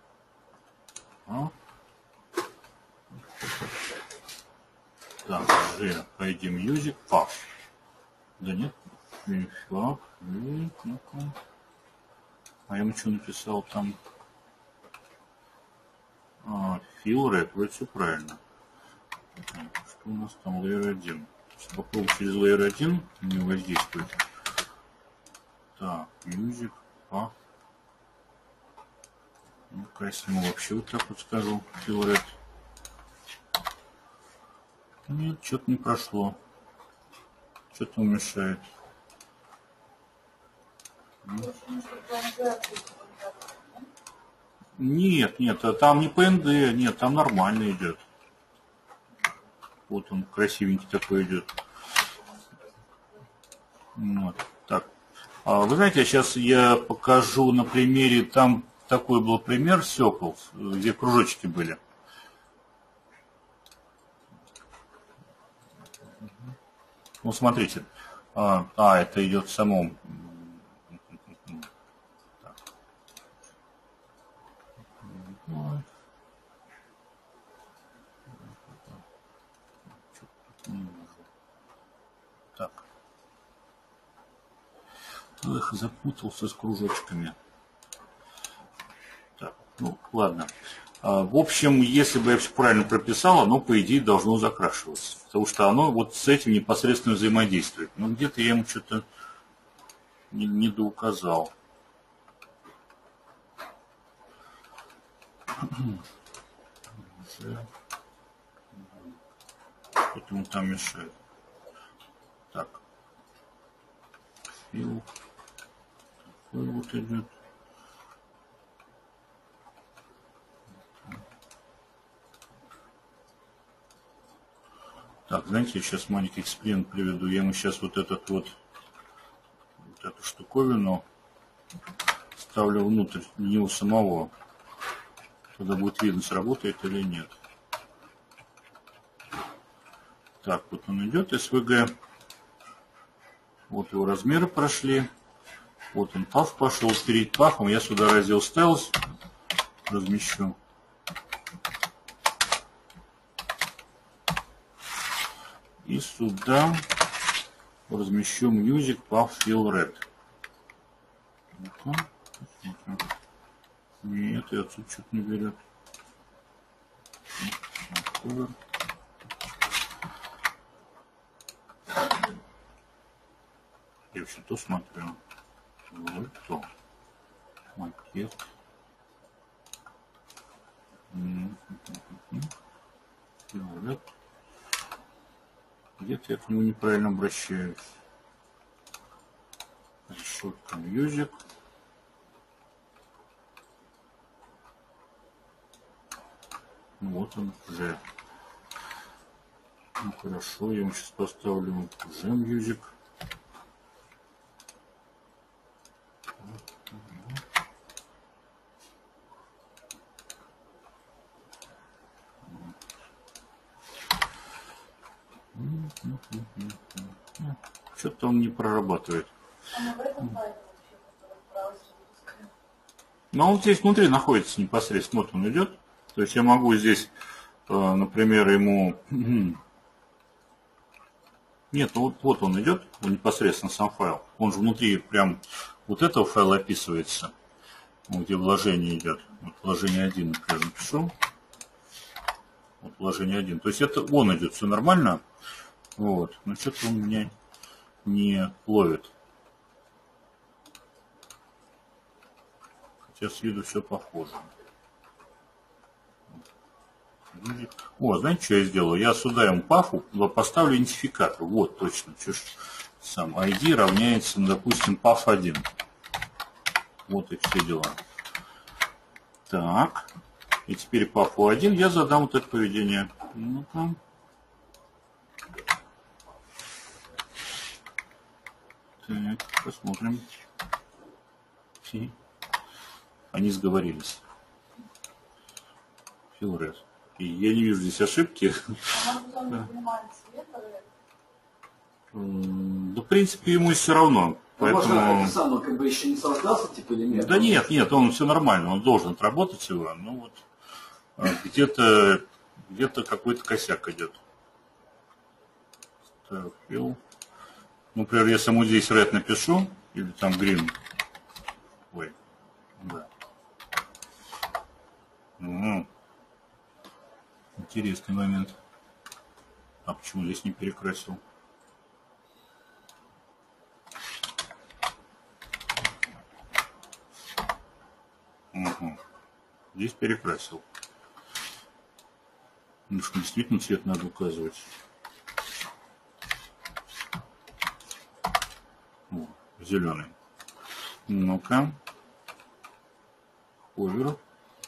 Так, G, ID Music, Path. Да нет? Path. А я ему что написал там? Fill Red, вроде все правильно. Что у нас там Layer 1? Попробую через Layer 1 не воздействует. Так, Music, Path. Ну-ка, если ему вообще вот так вот скажу, Fill Red. Нет, что-то не прошло. Что-то мешает. Нет, там не PND, нет, там нормально идет. Вот он красивенький такой идет. Вот, так. Вы знаете, сейчас я покажу на примере, там такой был пример Circles, где кружочки были. Ну, смотрите. Это идет в самом. Так. Эх, запутался с кружочками. Так, ну, ладно. В общем, если бы я все правильно прописал, оно, по идее, должно закрашиваться. Потому что оно вот с этим непосредственно взаимодействует. Но где-то я ему что-то не доуказал. Что-то ему там мешает. Так. Фил. Такой вот идет. Так, знаете, я сейчас маленький эксперимент приведу. Я ему сейчас вот эту штуковину ставлю внутрь него самого. Тогда будет видно, сработает или нет. Так, вот он идет, SVG. Вот его размеры прошли. Вот он, паф пошел. Перед пафом я сюда раздел Styles размещу. И сюда размещу Music, Path, Fill Red. Нет, и отсюда что-то не берет. Я вообще то смотрю. Вот то. Макет. Fill Red. Где-то я к нему неправильно обращаюсь. Решетка Music. Вот он уже. Ну хорошо, я ему сейчас поставлю уже Music. Что-то он не прорабатывает. Но он здесь внутри находится непосредственно. Вот он идет. То есть я могу здесь, например, ему... Нет, вот он идет, непосредственно сам файл. Он же внутри прям вот этого файла описывается, где вложение идет. Вот вложение 1, например, напишу. Вот вложение 1. То есть это он идет, все нормально. Вот. Но что-то он меня не ловит. Хотя с виду все похоже. О, знаете, что я сделаю? Я сюда ему пафу поставлю идентификатор. Вот, точно. Сам ID равняется, допустим, paf1. Вот и все дела. Так. И теперь paf1 я задам вот это поведение. Ну-ка. Так, посмотрим. Они сговорились. Филрес. И я не вижу здесь ошибки. Да, в принципе, ему все равно. Поэтому... Можно, сам как бы еще не создался, типа, или нет? Да нет, он все нормально, он должен отработать его. Ну вот где-то какой-то косяк идет. Так, фил. Например, если ему здесь red напишу, или там green. Ой, да. Интересный момент. А почему здесь не перекрасил? Угу. Здесь перекрасил. Ну что, действительно цвет надо указывать. О, зеленый. Ну-ка. Овер.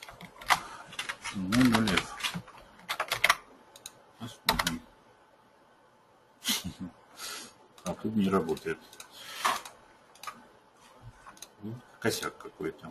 Ну, налев. Посмотрим. А тут не работает. Косяк какой-то.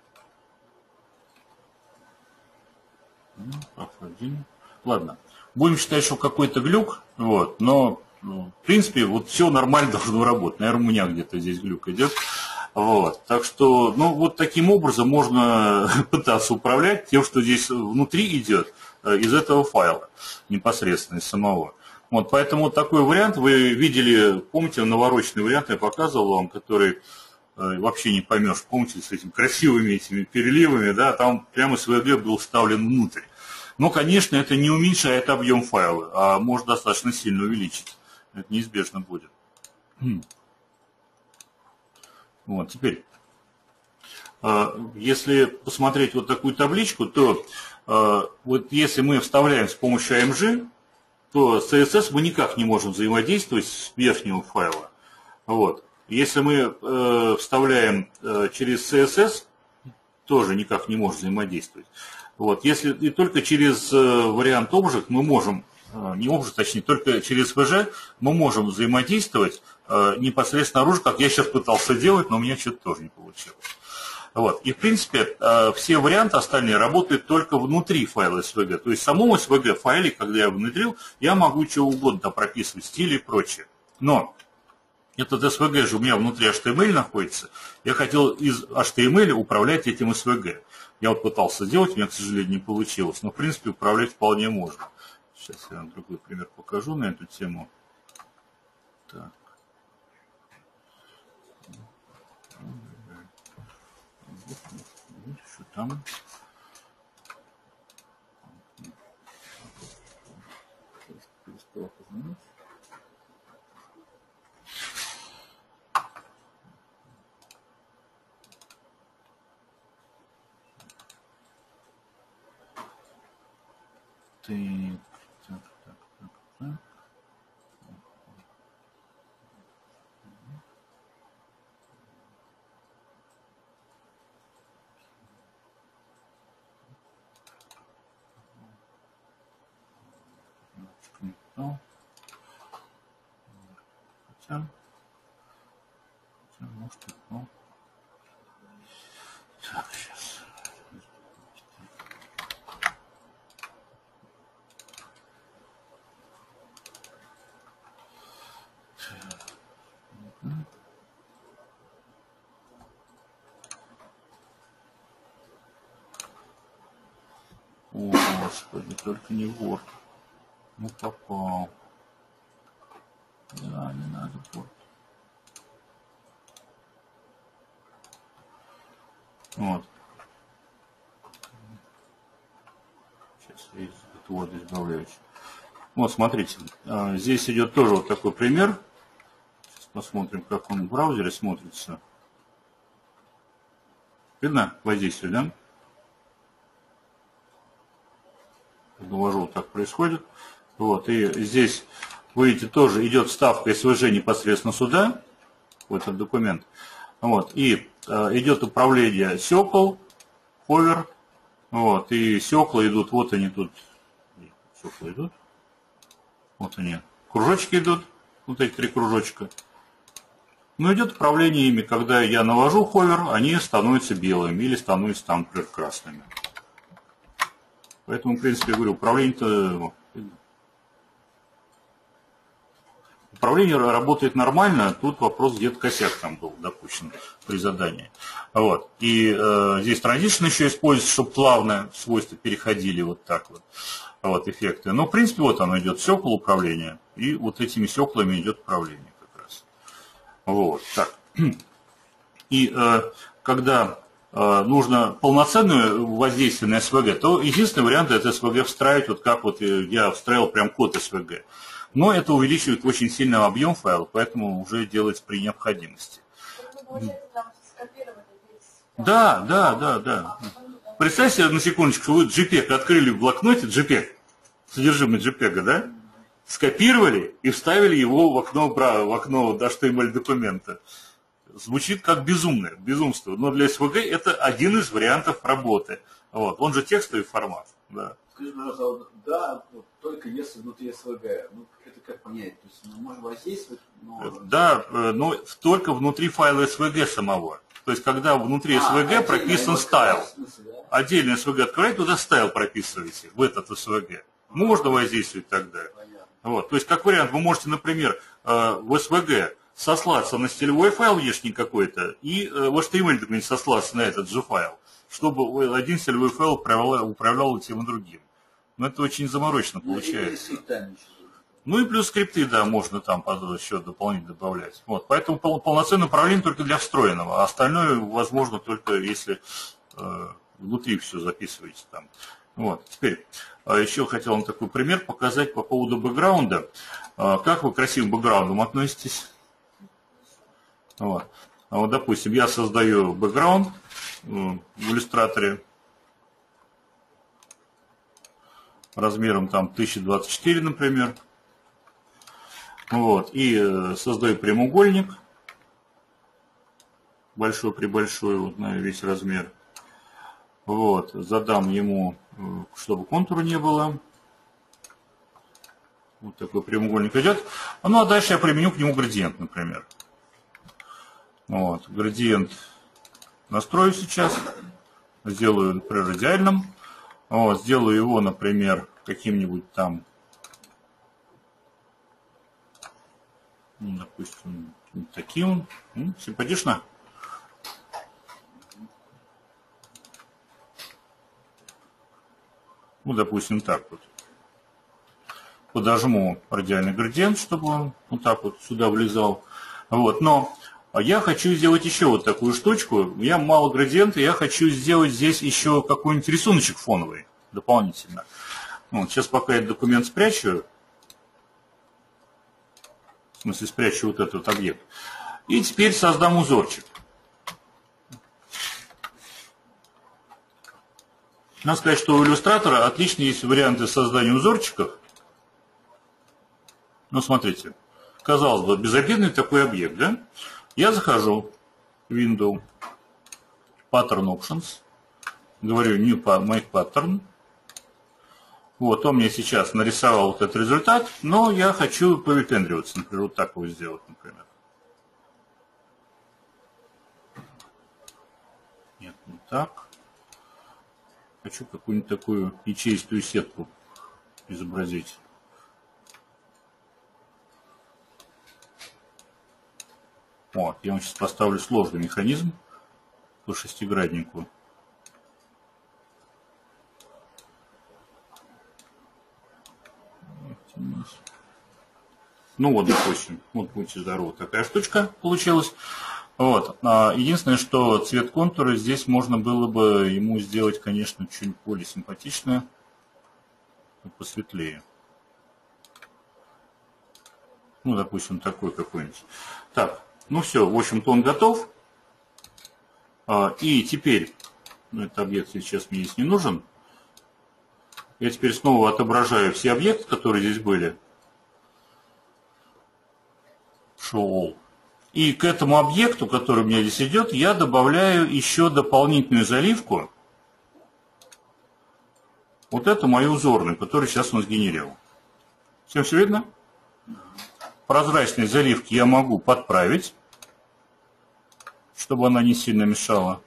F1. Ладно. Будем считать, что какой-то глюк. Вот, но, в принципе, вот все нормально должно работать. Наверное, у меня где-то здесь глюк идет. Вот. Так что, ну, вот таким образом можно пытаться управлять тем, что здесь внутри идет из этого файла, непосредственно из самого. Вот, поэтому вот такой вариант вы видели, помните, навороченный вариант я показывал вам, который вообще не поймешь, помните, с этими красивыми этими переливами, да, там прямо SVG был вставлен внутрь. Но, конечно, это не уменьшает объем файла, а может достаточно сильно увеличить. Это неизбежно будет. Вот, теперь, если посмотреть вот такую табличку, то вот если мы вставляем с помощью AMG, то с CSS мы никак не можем взаимодействовать с верхнего файла. Вот. Если мы вставляем через CSS, тоже никак не можем взаимодействовать. Вот. Если и только через вариант Object мы можем, не Object, точнее, только через VG мы можем взаимодействовать непосредственно наружу, как я сейчас пытался делать, но у меня что-то тоже не получилось. Вот. И в принципе все варианты остальные работают только внутри файла SVG. То есть в самом SVG файле, когда я внедрил, я могу чего угодно прописывать, стили и прочее. Но этот SVG же у меня внутри HTML находится. Я хотел из HTML управлять этим SVG. Я вот пытался сделать, у меня, к сожалению, не получилось. Но в принципе управлять вполне можно. Сейчас я вам другой пример покажу на эту тему. Так. Что там? Так. Может, ну. Так, сейчас. О, Господи, только не Word. Ну, попал. Да, не надо Word. Вот. Сейчас я от Word избавляюсь. Вот, смотрите. Здесь идет тоже вот такой пример. Сейчас посмотрим, как он в браузере смотрится. Видно воздействие, да? навожу, вот так происходит. Вот, и здесь, вы видите, тоже идет вставка SVG непосредственно сюда, в этот документ. Вот, и идет управление секл, ховер, вот, и секла идут, вот они тут, секла идут, вот они, кружочки идут, вот эти 3 кружочка. Но идет управление ими, когда я навожу ховер, они становятся белыми или становятся там, например, красными. Поэтому, в принципе, я говорю, управление работает нормально, тут вопрос где-то косяк там был допущен при задании. Вот. И здесь транзишн еще используется, чтобы плавно свойства переходили вот так вот. Вот эффекты. Но, в принципе, вот оно идет секл управления, и вот этими секлами идет управление как раз. Вот. Так. И когда нужно полноценное воздействие на SVG, то единственный вариант это SVG встраивать, вот как вот я встраивал прям код SVG. Но это увеличивает очень сильно объем файла, поэтому уже делается при необходимости. Да. Представьте себе на секундочку, что вы JPEG открыли в блокноте, JPEG, содержимое JPEG, да? Скопировали и вставили его в окно HTML документа. Звучит как безумство, но для SVG это один из вариантов работы. Вот. Он же текстовый формат. Да. Скажи, пожалуйста, да, вот, только если внутри SVG. Ну, это как понять? То есть мы можем воздействовать, но... Да, но только внутри файла SVG самого. То есть, когда внутри SVG прописан стайл. Отдельно SVG открываете, туда стайл прописываете, в этот SVG. Можно воздействовать тогда. Вот. То есть, как вариант, вы можете, например, в SVG сослаться на стилевой файл внешний какой-то и в HTML документ сослаться на этот же файл, чтобы один стилевой файл управлял тем и другим. Но это очень заморочно получается. Ну и плюс скрипты, да, можно там еще дополнительно добавлять. Вот. Поэтому полноценное управление только для встроенного, а остальное возможно только если внутри все записываете там. Вот. Теперь еще хотел вам такой пример показать по поводу бэкграунда. Как вы к красивым бэкграундам относитесь? Вот. Вот, допустим, я создаю бэкграунд в иллюстраторе размером там 1024, например. Вот. И создаю прямоугольник большой-пребольшой, вот на весь размер. Вот. Задам ему, чтобы контура не было. Вот такой прямоугольник идет. Ну а дальше я применю к нему градиент, например. Вот, градиент настрою сейчас, сделаю, например, радиальным, вот, сделаю его, например, каким-нибудь там, допустим, таким, симпатично. Ну, допустим, так вот. Подожму радиальный градиент, чтобы он вот так вот сюда влезал. Вот, но я хочу сделать еще вот такую штучку. Я мало градиента, я хочу сделать здесь еще какой-нибудь рисуночек фоновый дополнительно. Вот, сейчас пока я документ спрячу. В смысле, спрячу вот этот объект. И теперь создам узорчик. Надо сказать, что у иллюстратора отлично есть варианты создания узорчиков. Ну, смотрите. Казалось бы, безобидный такой объект, да? Я захожу в Windows, Pattern Options, говорю New Make Pattern. Вот, он мне сейчас нарисовал вот этот результат, но я хочу повипендриваться, например, вот так его сделать, например. Нет, не так. Хочу какую-нибудь такую ячеистую сетку изобразить. Вот, я вам сейчас поставлю сложный механизм по шестиграднику. Ну вот, допустим, вот будьте здоровы, такая штучка получилась. Вот. Единственное, что цвет контура здесь можно было бы ему сделать, конечно, чуть более симпатичное, посветлее. Ну, допустим, такой какой-нибудь. Так, ну все, в общем-то он готов. И теперь, ну, этот объект сейчас мне здесь не нужен. Я теперь снова отображаю все объекты, которые здесь были. Show all. И к этому объекту, который у меня здесь идет, я добавляю еще дополнительную заливку. Вот это мою узорную, которую сейчас он сгенерировал. Всем все видно? Прозрачность заливки я могу подправить, чтобы она не сильно мешала.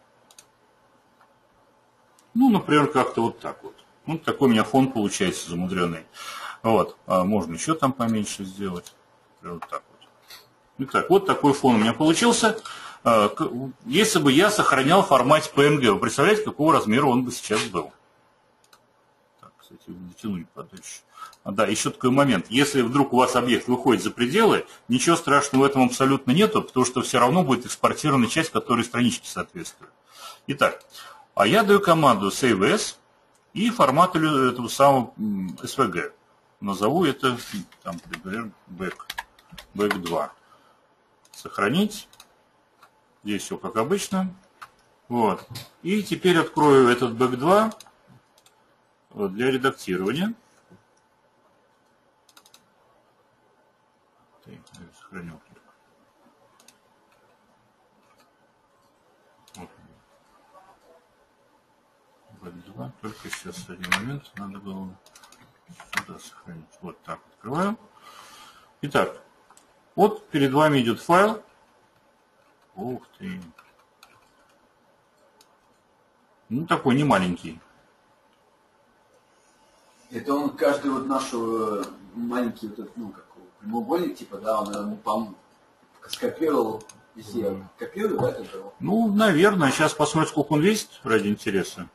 Ну, например, как-то вот так вот. Вот такой у меня фон получается замудренный. Вот. А можно еще там поменьше сделать. Вот так вот. Итак, вот такой фон у меня получился. Если бы я сохранял в формате PNG, вы представляете, какого размера он бы сейчас был? Так, кстати, дотянули подальше. Да, еще такой момент. Если вдруг у вас объект выходит за пределы, ничего страшного в этом абсолютно нету, потому что все равно будет экспортирована часть, которой страничке соответствует. Итак, а я даю команду save as и форматую этого самого SVG. Назову это, там, например, back 2. Сохранить. Здесь все как обычно. Вот. И теперь открою этот back 2 для редактирования. Сохранил. Вот. Back 2. Только сейчас один момент. Надо было сюда сохранить. Вот так открываю. Итак. Вот перед вами идет файл. Ух ты. Ну, такой не маленький. Это он каждый вот наш маленький вот этот, ну, как прямоугольник, типа, да, он скопировал, если я копирую, да, как бы? Ну, наверное. Сейчас посмотрим, сколько он весит, ради интереса.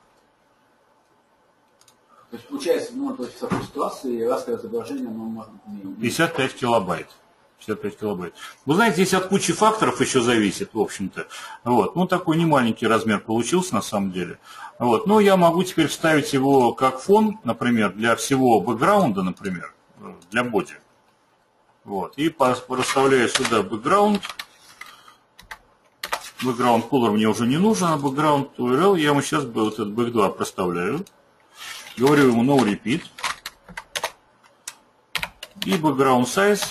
То есть, получается, ну, то есть, в такой ситуации раскрытое изображение, оно может быть... 55 килобайт. 55 килобайт. Вы знаете, здесь от кучи факторов еще зависит, в общем-то. Вот. Ну, такой немаленький размер получился на самом деле. Вот. Но я могу теперь вставить его как фон, например, для всего бэкграунда, например, для боди. Вот. И расставляю сюда бэкграунд. Бэкграунд color мне уже не нужен, а бэкграунд URL я ему сейчас вот этот back 2 проставляю. Говорю ему no repeat. И background size.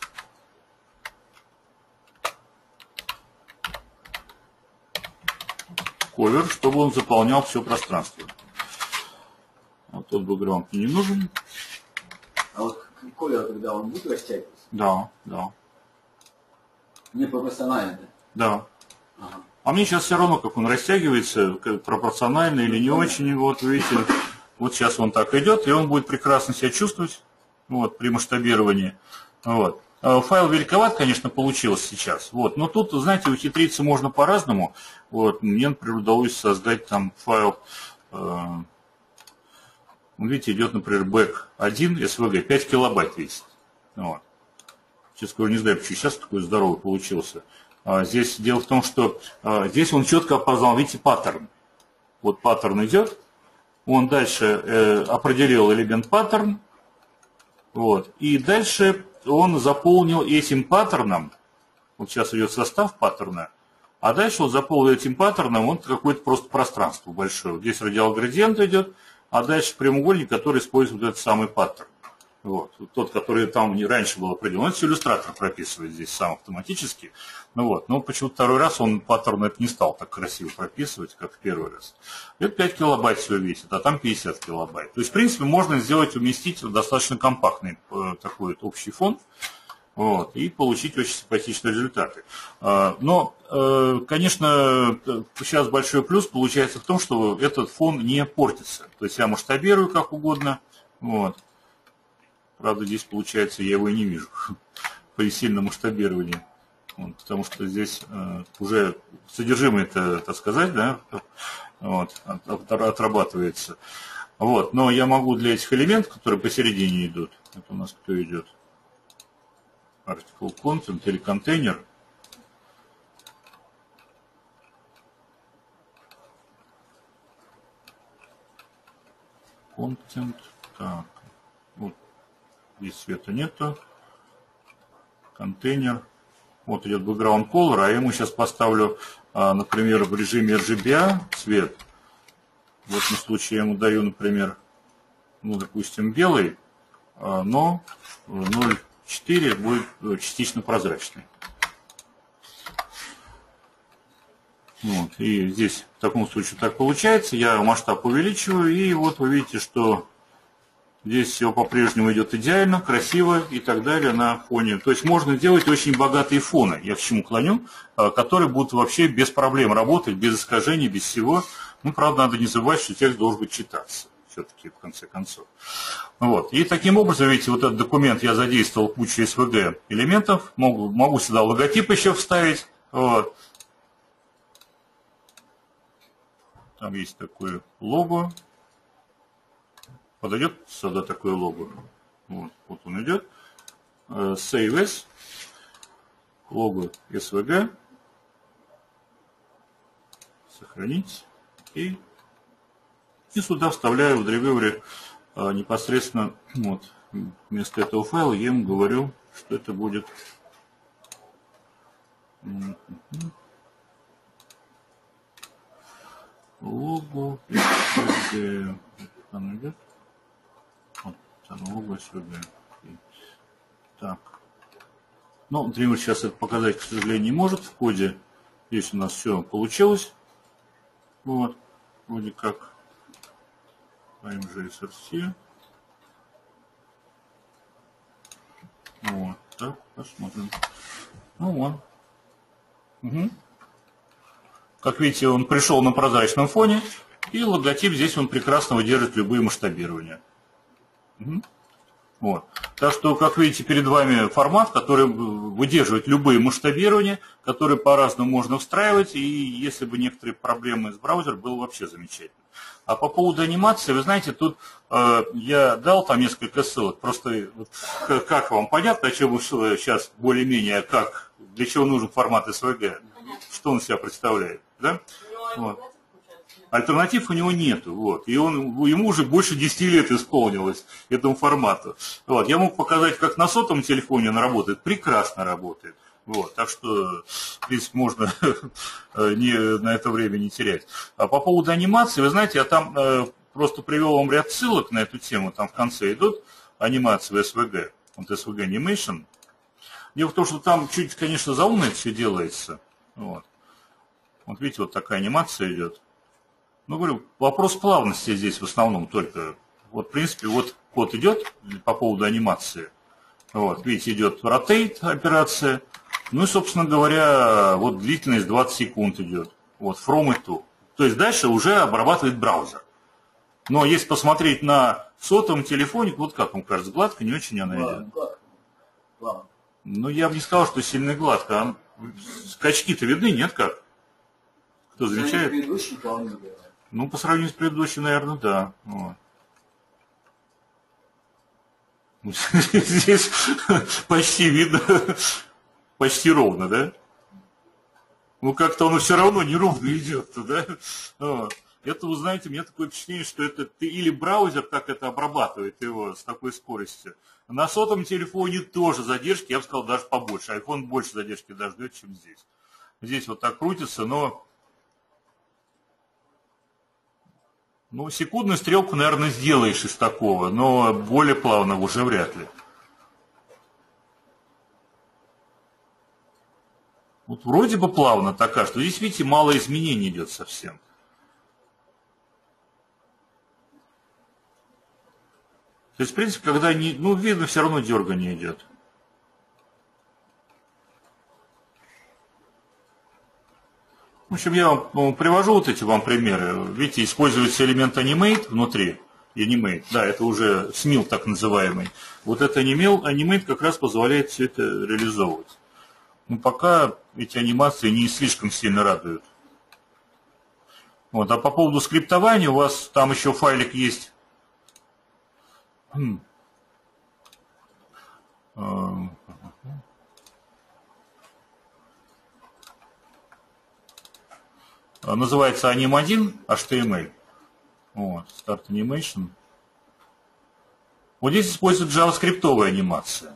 Cover, чтобы он заполнял все пространство. Вот тот бэкграунд мне не нужен. А вот колер, когда он будет растягиваться? Да, да. Не пропорционально? Да. Ага. А мне сейчас все равно, как он растягивается, пропорционально или не очень. Вот видите, вот сейчас он так идет, и он будет прекрасно себя чувствовать вот, при масштабировании. Вот. Файл великоват, конечно, получился сейчас. Вот. Но тут, знаете, ухитриться можно по-разному. Вот. Мне, например, удалось создать там файл. Видите, идет, например, back1 SVG, 5 килобайт весит. Вот. Сейчас говорю, не знаю, почему сейчас такой здоровый получился. Здесь дело в том, что здесь он четко опознал, видите, паттерн. Вот паттерн идет. Он дальше определил элемент паттерн. Вот. И дальше он заполнил этим паттерном, вот сейчас идет состав паттерна, а дальше он заполнил этим паттерном, он какое-то просто пространство большое. Вот здесь радиал градиент идет, а дальше прямоугольник, который использует этот самый паттерн. Вот. Тот, который там раньше был определен, это все иллюстратор прописывает здесь сам автоматически. Ну вот. Но почему-то второй раз он паттерн это не стал так красиво прописывать, как в первый раз. Это 5 килобайт все весит, а там 50 килобайт. То есть, в принципе, можно сделать, уместить достаточно компактный такой вот общий фон. Вот, и получить очень симпатичные результаты. Но, конечно, сейчас большой плюс получается в том, что этот фон не портится. То есть я масштабирую как угодно. Вот. Правда, здесь, получается, я его и не вижу при сильном масштабировании. Вот, потому что здесь уже содержимое-то, так сказать, да, вот, отрабатывается. Вот, но я могу для этих элементов, которые посередине идут, это у нас кто идет? Article Content или контейнер. Content. Так. Вот. Здесь света нету. Контейнер. Вот идет background color, а я ему сейчас поставлю, например, в режиме RGBA цвет. В этом случае я ему даю, например, ну, допустим, белый, но 0,4 будет частично прозрачный. Вот, и здесь в таком случае так получается. Я масштаб увеличиваю, и вот вы видите, что здесь все по-прежнему идет идеально, красиво и так далее на фоне. То есть можно делать очень богатые фоны, я к чему клоню, которые будут вообще без проблем работать, без искажений, без всего. Ну, правда, надо не забывать, что текст должен быть читаться все-таки в конце концов. Вот. И таким образом, видите, вот этот документ я задействовал кучу SVG элементов, могу сюда логотип еще вставить. Вот. Там есть такое лого. Подойдет сюда такое лого. Вот он идет. Save as. Лого SVG. Сохранить. И сюда вставляю в Dreamweaver непосредственно вот, вместо этого файла я ему говорю, что это будет лого SVG. Оно идет. Вот оно лого SVG. Так. Но Dreamweaver сейчас это показать, к сожалению, не может в коде. Здесь у нас все получилось. Вот. Вроде как AMG-SRC. Вот. Так, посмотрим. Ну вот. Угу. Как видите, он пришел на прозрачном фоне, и логотип здесь он прекрасно выдержит любые масштабирования. Угу. Вот. Так что, как видите, перед вами формат, который выдерживает любые масштабирования, которые по-разному можно встраивать, и если бы некоторые проблемы с браузером, было вообще замечательно. А по поводу анимации, вы знаете, тут я дал там несколько ссылок, просто как вам понятно, о чем вы сейчас более-менее, как, для чего нужен формат SVG, что он из себя представляет, да? Вот. Альтернатив у него нету, вот, и ему уже больше 10 лет исполнилось этому формату. Вот. Я мог показать, как на сотовом телефоне он работает, прекрасно работает. Вот, так что, в принципе, можно на это время не терять. А по поводу анимации, вы знаете, я там просто привел вам ряд ссылок на эту тему, там в конце идут анимации в SVG, вот SVG Animation. Дело в том, что там чуть, конечно, заумно это все делается. Вот. Вот видите, вот такая анимация идет. Ну, говорю, вопрос плавности здесь в основном только. Вот, в принципе, вот код идет по поводу анимации. Вот, видите, идет rotate операция. Ну и, собственно говоря, вот длительность 20 секунд идет. Вот, from и to. То есть дальше уже обрабатывает браузер. Но если посмотреть на сотовом телефоне, вот как вам кажется, гладко, не очень она идет. Гладко. Ну, я бы не сказал, что сильно гладко. А скачки-то видны, нет как? Кто замечает? Ну, по сравнению с предыдущим, наверное, да. Вот. Здесь почти видно, почти ровно, да? Ну, как-то оно все равно неровно идет, да? Вот. Это, вы знаете, у меня такое впечатление, что это или браузер так это обрабатывает его с такой скоростью. На сотовом телефоне тоже задержки, я бы сказал, даже побольше. iPhone больше задержки даже дает, чем здесь. Здесь вот так крутится, но... Ну, секундную стрелку, наверное, сделаешь из такого, но более плавно уже вряд ли. Вот вроде бы плавно такая, что здесь, видите, мало изменений идет совсем. То есть, в принципе, когда не, ну, видно, все равно дергание идет. В общем, я вам привожу вот эти вам примеры. Видите, используется элемент Animate внутри. Animate, да, это уже смил так называемый. Вот это Animate как раз позволяет все это реализовывать. Но пока эти анимации не слишком сильно радуют. Вот, а по поводу скриптования, у вас там еще файлик есть. Называется anim1 HTML. Вот, Start Animation. Вот здесь используется JavaScript-овая анимация.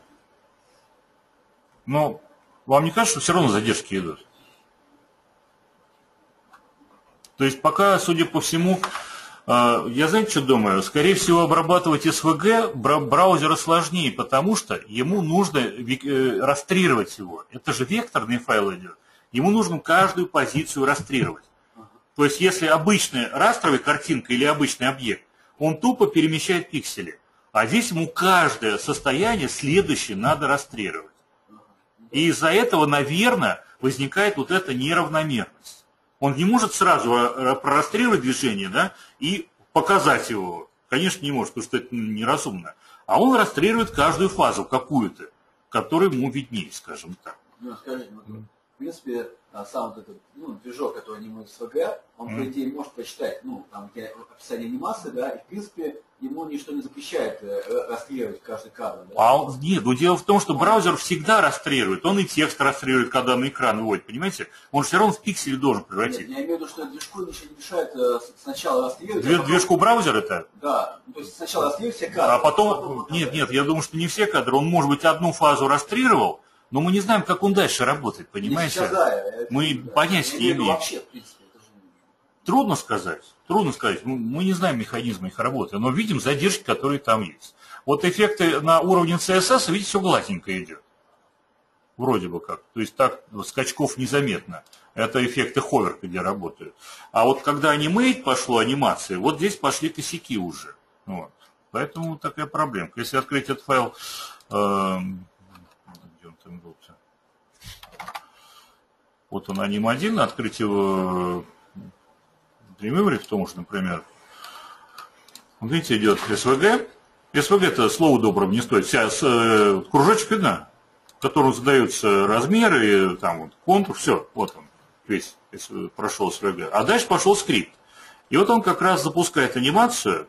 Но вам не кажется, что все равно задержки идут? То есть пока, судя по всему, Я, знаете, что думаю? Скорее всего, обрабатывать SVG браузеру сложнее, потому что ему нужно растрировать его. Это же векторный файл идет. Ему нужно каждую позицию растрировать. То есть, если обычная растровая картинка или обычный объект, он тупо перемещает пиксели. А здесь ему каждое состояние следующее надо растрировать. И из-за этого, наверное, возникает вот эта неравномерность. Он не может сразу прорастрировать движение, да, и показать его. Конечно, не может, потому что это неразумно. А он растрирует каждую фазу какую-то, которая ему виднее, скажем так. Ну, скажите, в принципе, сам вот этот движок, который анимирует SVG, он, по идее, может прочитать, там описание анимации, да, и, в принципе, ему ничто не запрещает растрировать каждый кадр. Да? Нет, дело в том, что браузер всегда растрирует. Он и текст растрирует, когда на экран выводит, понимаете? Он все равно в пикселе должен превратить. Нет, я имею в виду, что движку ничего не мешает сначала растрировать. Движку браузера-то? Да, то есть сначала растрировать все кадры. А потом, нет, я думаю, что не все кадры. Он, может быть, одну фазу растрировал, но мы не знаем, как он дальше работает, понимаете? Сейчас, да, мы понятия не имеем. Вообще, в принципе, это же... Трудно сказать. Мы не знаем механизма их работы, но видим задержки, которые там есть. Вот эффекты на уровне CSS, видите, все гладенько идет. Вроде бы как. То есть так скачков незаметно. Это эффекты ховер, где работают. А вот когда анимейт пошло, анимация, вот здесь пошли косяки уже. Вот. Поэтому такая проблемка. Если открыть этот файл... где он там был-то? Вот он аним1, открыть его... Dreamweaver, потому что, например, вот видите, идет SVG. SVG это слово доброго не стоит. Кружочек видно, в котором задаются размеры, там вот контур, все, вот он весь прошел SVG. А дальше пошел скрипт. И вот он как раз запускает анимацию.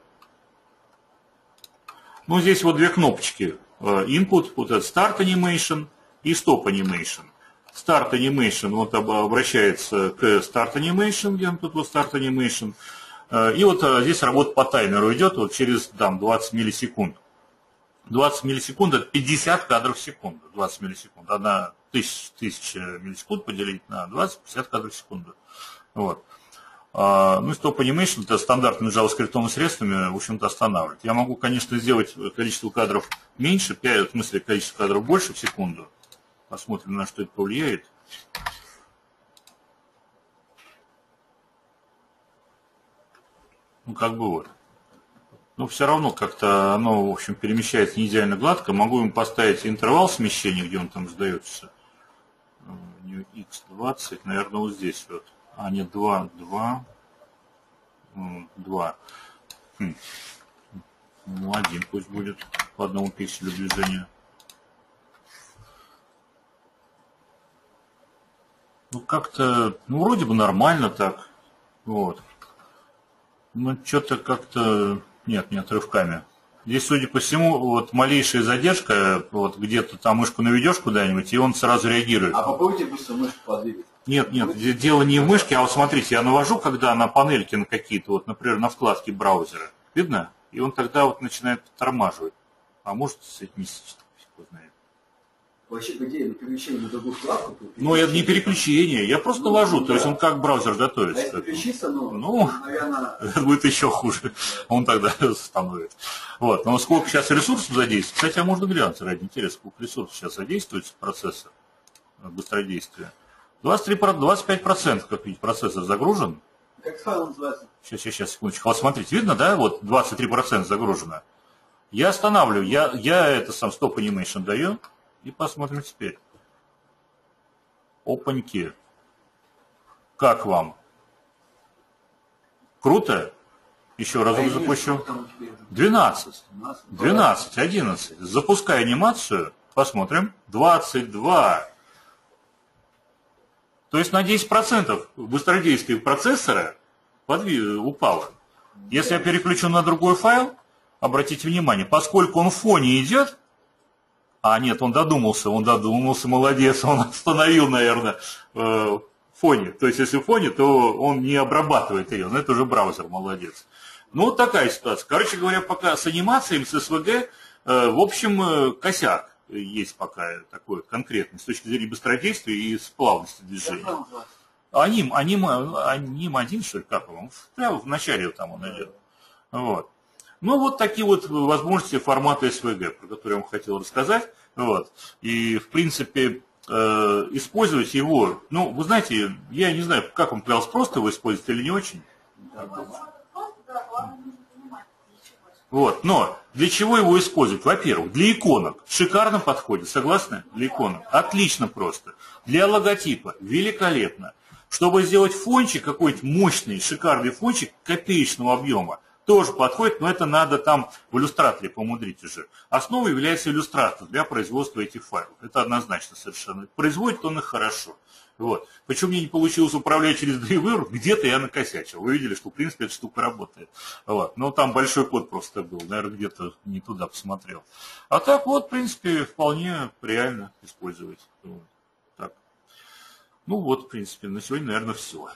Ну, здесь вот две кнопочки. Input, вот этот Start Animation и Stop Animation. Start Animation вот обращается к Start Animation, где он тут вот Start Animation. И вот здесь работа по таймеру идет вот через там, 20 миллисекунд. 20 миллисекунд это 50 кадров в секунду. 20 миллисекунд. Одна тысяча миллисекунд поделить на 20, 50 кадров в секунду. Вот. Ну и Stop Animation это стандартными JavaScript средствами, в общем-то, останавливает. Я могу, конечно, сделать количество кадров меньше, в смысле количество кадров больше в секунду. Посмотрим, на что это повлияет. Ну, как бы вот. Но все равно как-то оно, в общем, перемещается не идеально гладко. Могу им поставить интервал смещения, где он там сдается. X20, наверное, вот здесь вот. А, нет, 2. Ну, 1 пусть будет по одному пикселю движения. Ну, как-то, вроде бы нормально так. Вот. Но что-то как-то... Нет, не отрывками. Здесь, судя по всему, вот малейшая задержка, вот где-то там мышку наведешь куда-нибудь, и он сразу реагирует. А попробуйте быстро мышку подвигать. Нет, дело не в мышке, а вот смотрите, я навожу, когда на панельке на какие-то, вот, например, на вкладке браузера. Видно? И он тогда вот начинает тормаживать. А может, не знает. Вообще, по идее, на переключение на другую вкладку... Ну, это не переключение, я просто навожу, то есть он как браузер А готовится. если переключиться, наверное... Это будет еще хуже, он тогда становится. Вот, но сколько сейчас ресурсов задействуется, кстати, а можно глянуть ради интереса, сколько ресурсов сейчас задействуется в процессор быстродействия. 25%, как видите, процессор загружен. Как файл называется? Сейчас, секундочку. Вот смотрите, видно, да, вот 23% загружено. Я останавливаю, я это сам Stop Animation даю. И посмотрим теперь. Опаньки. Как вам? Круто? Еще разок запущу. 12. 11. Запускай анимацию. Посмотрим. 22. То есть на 10% быстродействие процессора упало. Если я переключу на другой файл, обратите внимание, поскольку он в фоне идет, а нет, он додумался, молодец, он остановил, наверное, фоне. То есть, если в фоне, то он не обрабатывает ее, но это уже браузер, молодец. Ну, вот такая ситуация. Короче говоря, пока с анимациями, с SVG, в общем, косяк есть пока такой конкретный, с точки зрения быстродействия и плавности движения. Аним один, что ли, как он? Прямо в начале там он идет. Вот. Ну, вот такие вот возможности формата SVG, про которые я вам хотел рассказать. Вот. И, в принципе, использовать его, ну, вы знаете, я не знаю, как вам казалось, просто его использовать или не очень. Вот, но для чего его использовать? Во-первых, для иконок шикарно подходит, согласны? Для иконок. Отлично просто. Для логотипа великолепно. Чтобы сделать фончик, какой-нибудь мощный, шикарный фончик копеечного объема, тоже подходит, но это надо там в иллюстраторе помудрить уже. Основой является иллюстратор для производства этих файлов. Это однозначно совершенно. Производит он их хорошо. Вот. Почему мне не получилось управлять через драйвер, где-то я накосячил. Вы видели, что в принципе эта штука работает. Вот. Но там большой код просто был, наверное, где-то не туда посмотрел. А так вот, в принципе, вполне реально использовать. Вот. Так. Ну вот, в принципе, на сегодня, наверное, все.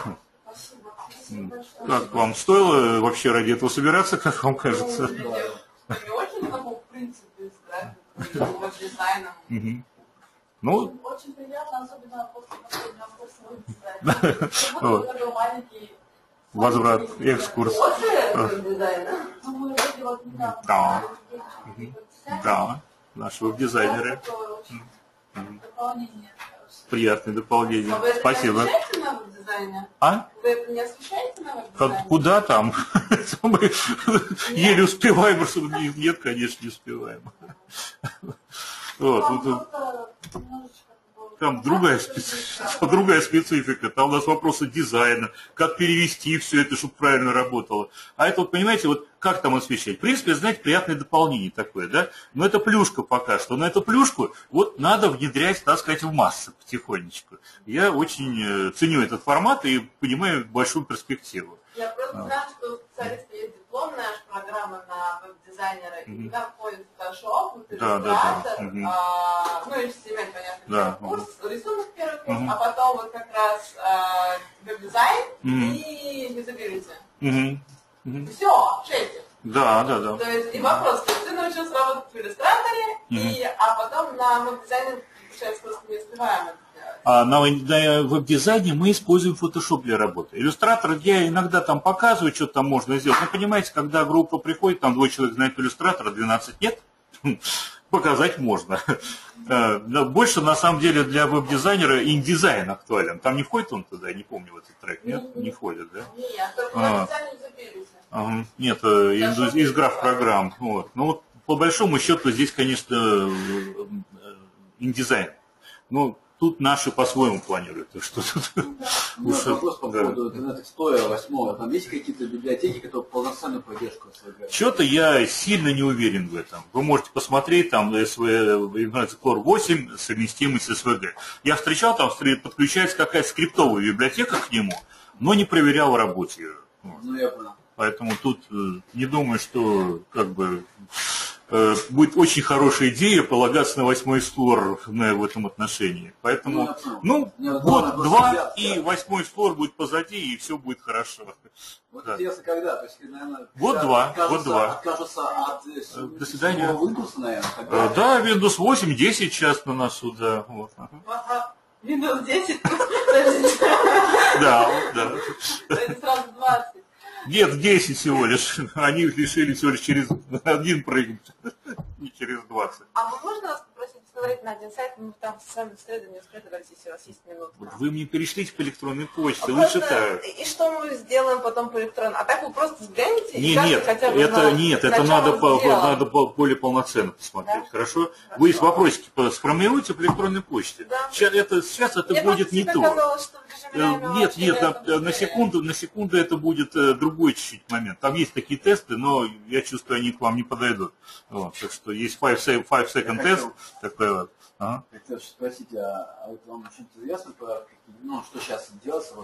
Как вам стоило вообще ради этого собираться, как вам кажется? Не очень такой, в принципе, с графикой, с дизайном. Ну, очень приятно, особенно после последнего курса дизайна. Такой маленький возврат, экскурс. После дизайна? Мы вроде вот недавно. Да. Да, наши веб-дизайнеры. Дополнение. Приятное дополнение. А вы это Спасибо. не освещаете на веб-дизайне? А? Вы это не освещаете на веб-дизайне? Куда там? Мы еле успеваем, нет, конечно, не успеваем. Вот, там другая специфика, там у нас вопросы дизайна, как перевести все это, чтобы правильно работало. А это, вот, понимаете, вот как там освещать? В принципе, знаете, приятное дополнение такое, да? Но это плюшка пока что. Но эту плюшку вот надо внедрять, так сказать, в массы потихонечку. Я очень ценю этот формат и понимаю большую перспективу. Я просто знаю, что у специалиста есть дипломная программа на веб-дизайнера, и туда входит Photoshop, иллюстратор, ну и HTML, понятно, курс, рисунок первый курс, а потом вот как раз веб-дизайн и юзабилити. Все, 6. Да. То есть и вопрос, то есть ты научился работать в иллюстраторе, а потом на веб-дизайне, получается, просто не успеваем это делать. А на веб-дизайне мы используем Photoshop для работы. Иллюстратор я иногда там показываю, что там можно сделать. Но понимаете, когда группа приходит, там 2 человека знают иллюстратора, 12 нет, показать можно. Больше, на самом деле, для веб-дизайнера индизайн актуален. Там не входит он туда, я не помню в этот трек, нет? Не входит, да? Нет, только на дизайне юзабилити. Нет, из граф-программ. Вот. Ну, вот, по большому счету, здесь, конечно, индизайн. Ну, тут наши по-своему планируют. Что тут? Вопрос по поводу Internet Explorer 8. Там есть какие-то библиотеки, которые полноценную поддержку SVG? Что-то я сильно не уверен в этом. Вы можете посмотреть, там Internet Explorer 8 совместимый с SVG. Я встречал, там подключается какая-то скриптовая библиотека к нему, но не проверял в работе ее. Ну, я понял. Поэтому тут не думаю, что как бы будет очень хорошая идея полагаться на 8-й Explorer в этом отношении. Поэтому, год-два, и 8-й Explorer будет позади, и все будет хорошо. Вот интересно, когда? То есть, наверное, год-два. Откажутся от До свидания. Windows, наверное. Да, Windows 8, 10 сейчас на носу, да. Вот. Windows 10? Да. Это сразу 20. Нет, 10 всего лишь. Они решили всего лишь через один прыгнуть, не через 20. А можно вас попросить посмотреть на один сайт, мы там с вами в среду не успели договориться, если у вас есть минутка. Вот вы мне перешлите по электронной почте, лучше так. И что мы сделаем потом по электронному? А так вы просто взгляните и Нет, хотя бы это надо более полноценно посмотреть, да? Хорошо? Вы из вопросики сформируйте по электронной почте. Да. Сейчас это будет не то. Казалось, что нет, на секунду это будет другой чуть-чуть момент. Там есть такие тесты, но я чувствую, они к вам не подойдут. Вот, так что есть 5-second тест, такой вот. Хотел спросить, а вот вам что-то известно, что сейчас делается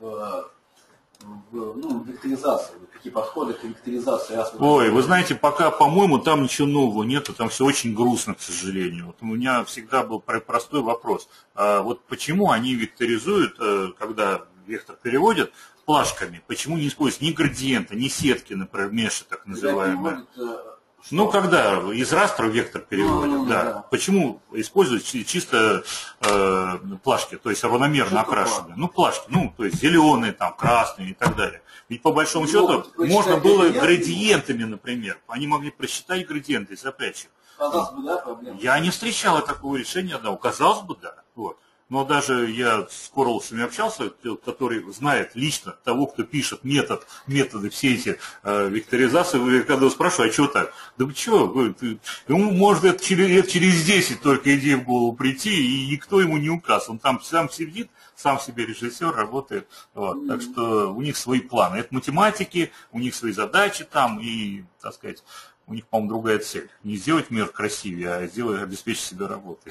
в векторизации, какие подходы к векторизации? Ой, вы знаете, пока, по-моему, там ничего нового нету, там все очень грустно, к сожалению. Вот у меня всегда был простой вопрос. Вот почему они векторизуют, когда вектор переводят, плашками? Почему не используют ни градиента, ни сетки, например, меши так называемые? Ну, когда из растра вектор переводят, да. Почему используют чисто плашки, то есть равномерно окрашенные? Ну, плашки, ну, то есть зеленые, там, красные и так далее. Ведь по большому счету можно было градиентами, например. Они могли просчитать градиенты и запрячь их. Казалось бы, да, проблема. Я не встречал такого решения одного. Казалось бы, да. Вот. Но даже я с Королсами общался, который знает лично того, кто пишет методы, все эти векторизации, когда спрашиваю, а что так? Да вы что? Ему может лет через 10 только идея в голову прийти, и никто ему не указ. Он там сам сидит, сам себе режиссер, работает. Вот. Так что у них свои планы. Это математики, у них свои задачи там, и, так сказать, у них, по-моему, другая цель. Не сделать мир красивее, а обеспечить себя работой.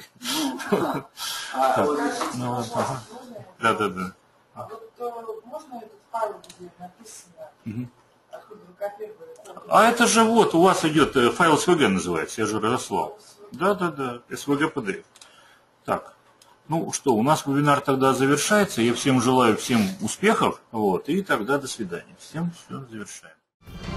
Да. А вот можно этот файл, где написано, откуда вы копировали? А это же вот, у вас идет файл SVG называется, я же разослал. Да, SVG PDF. Так, ну что, у нас вебинар тогда завершается. Я всем желаю всем успехов, вот, и тогда до свидания. Всем все завершаем.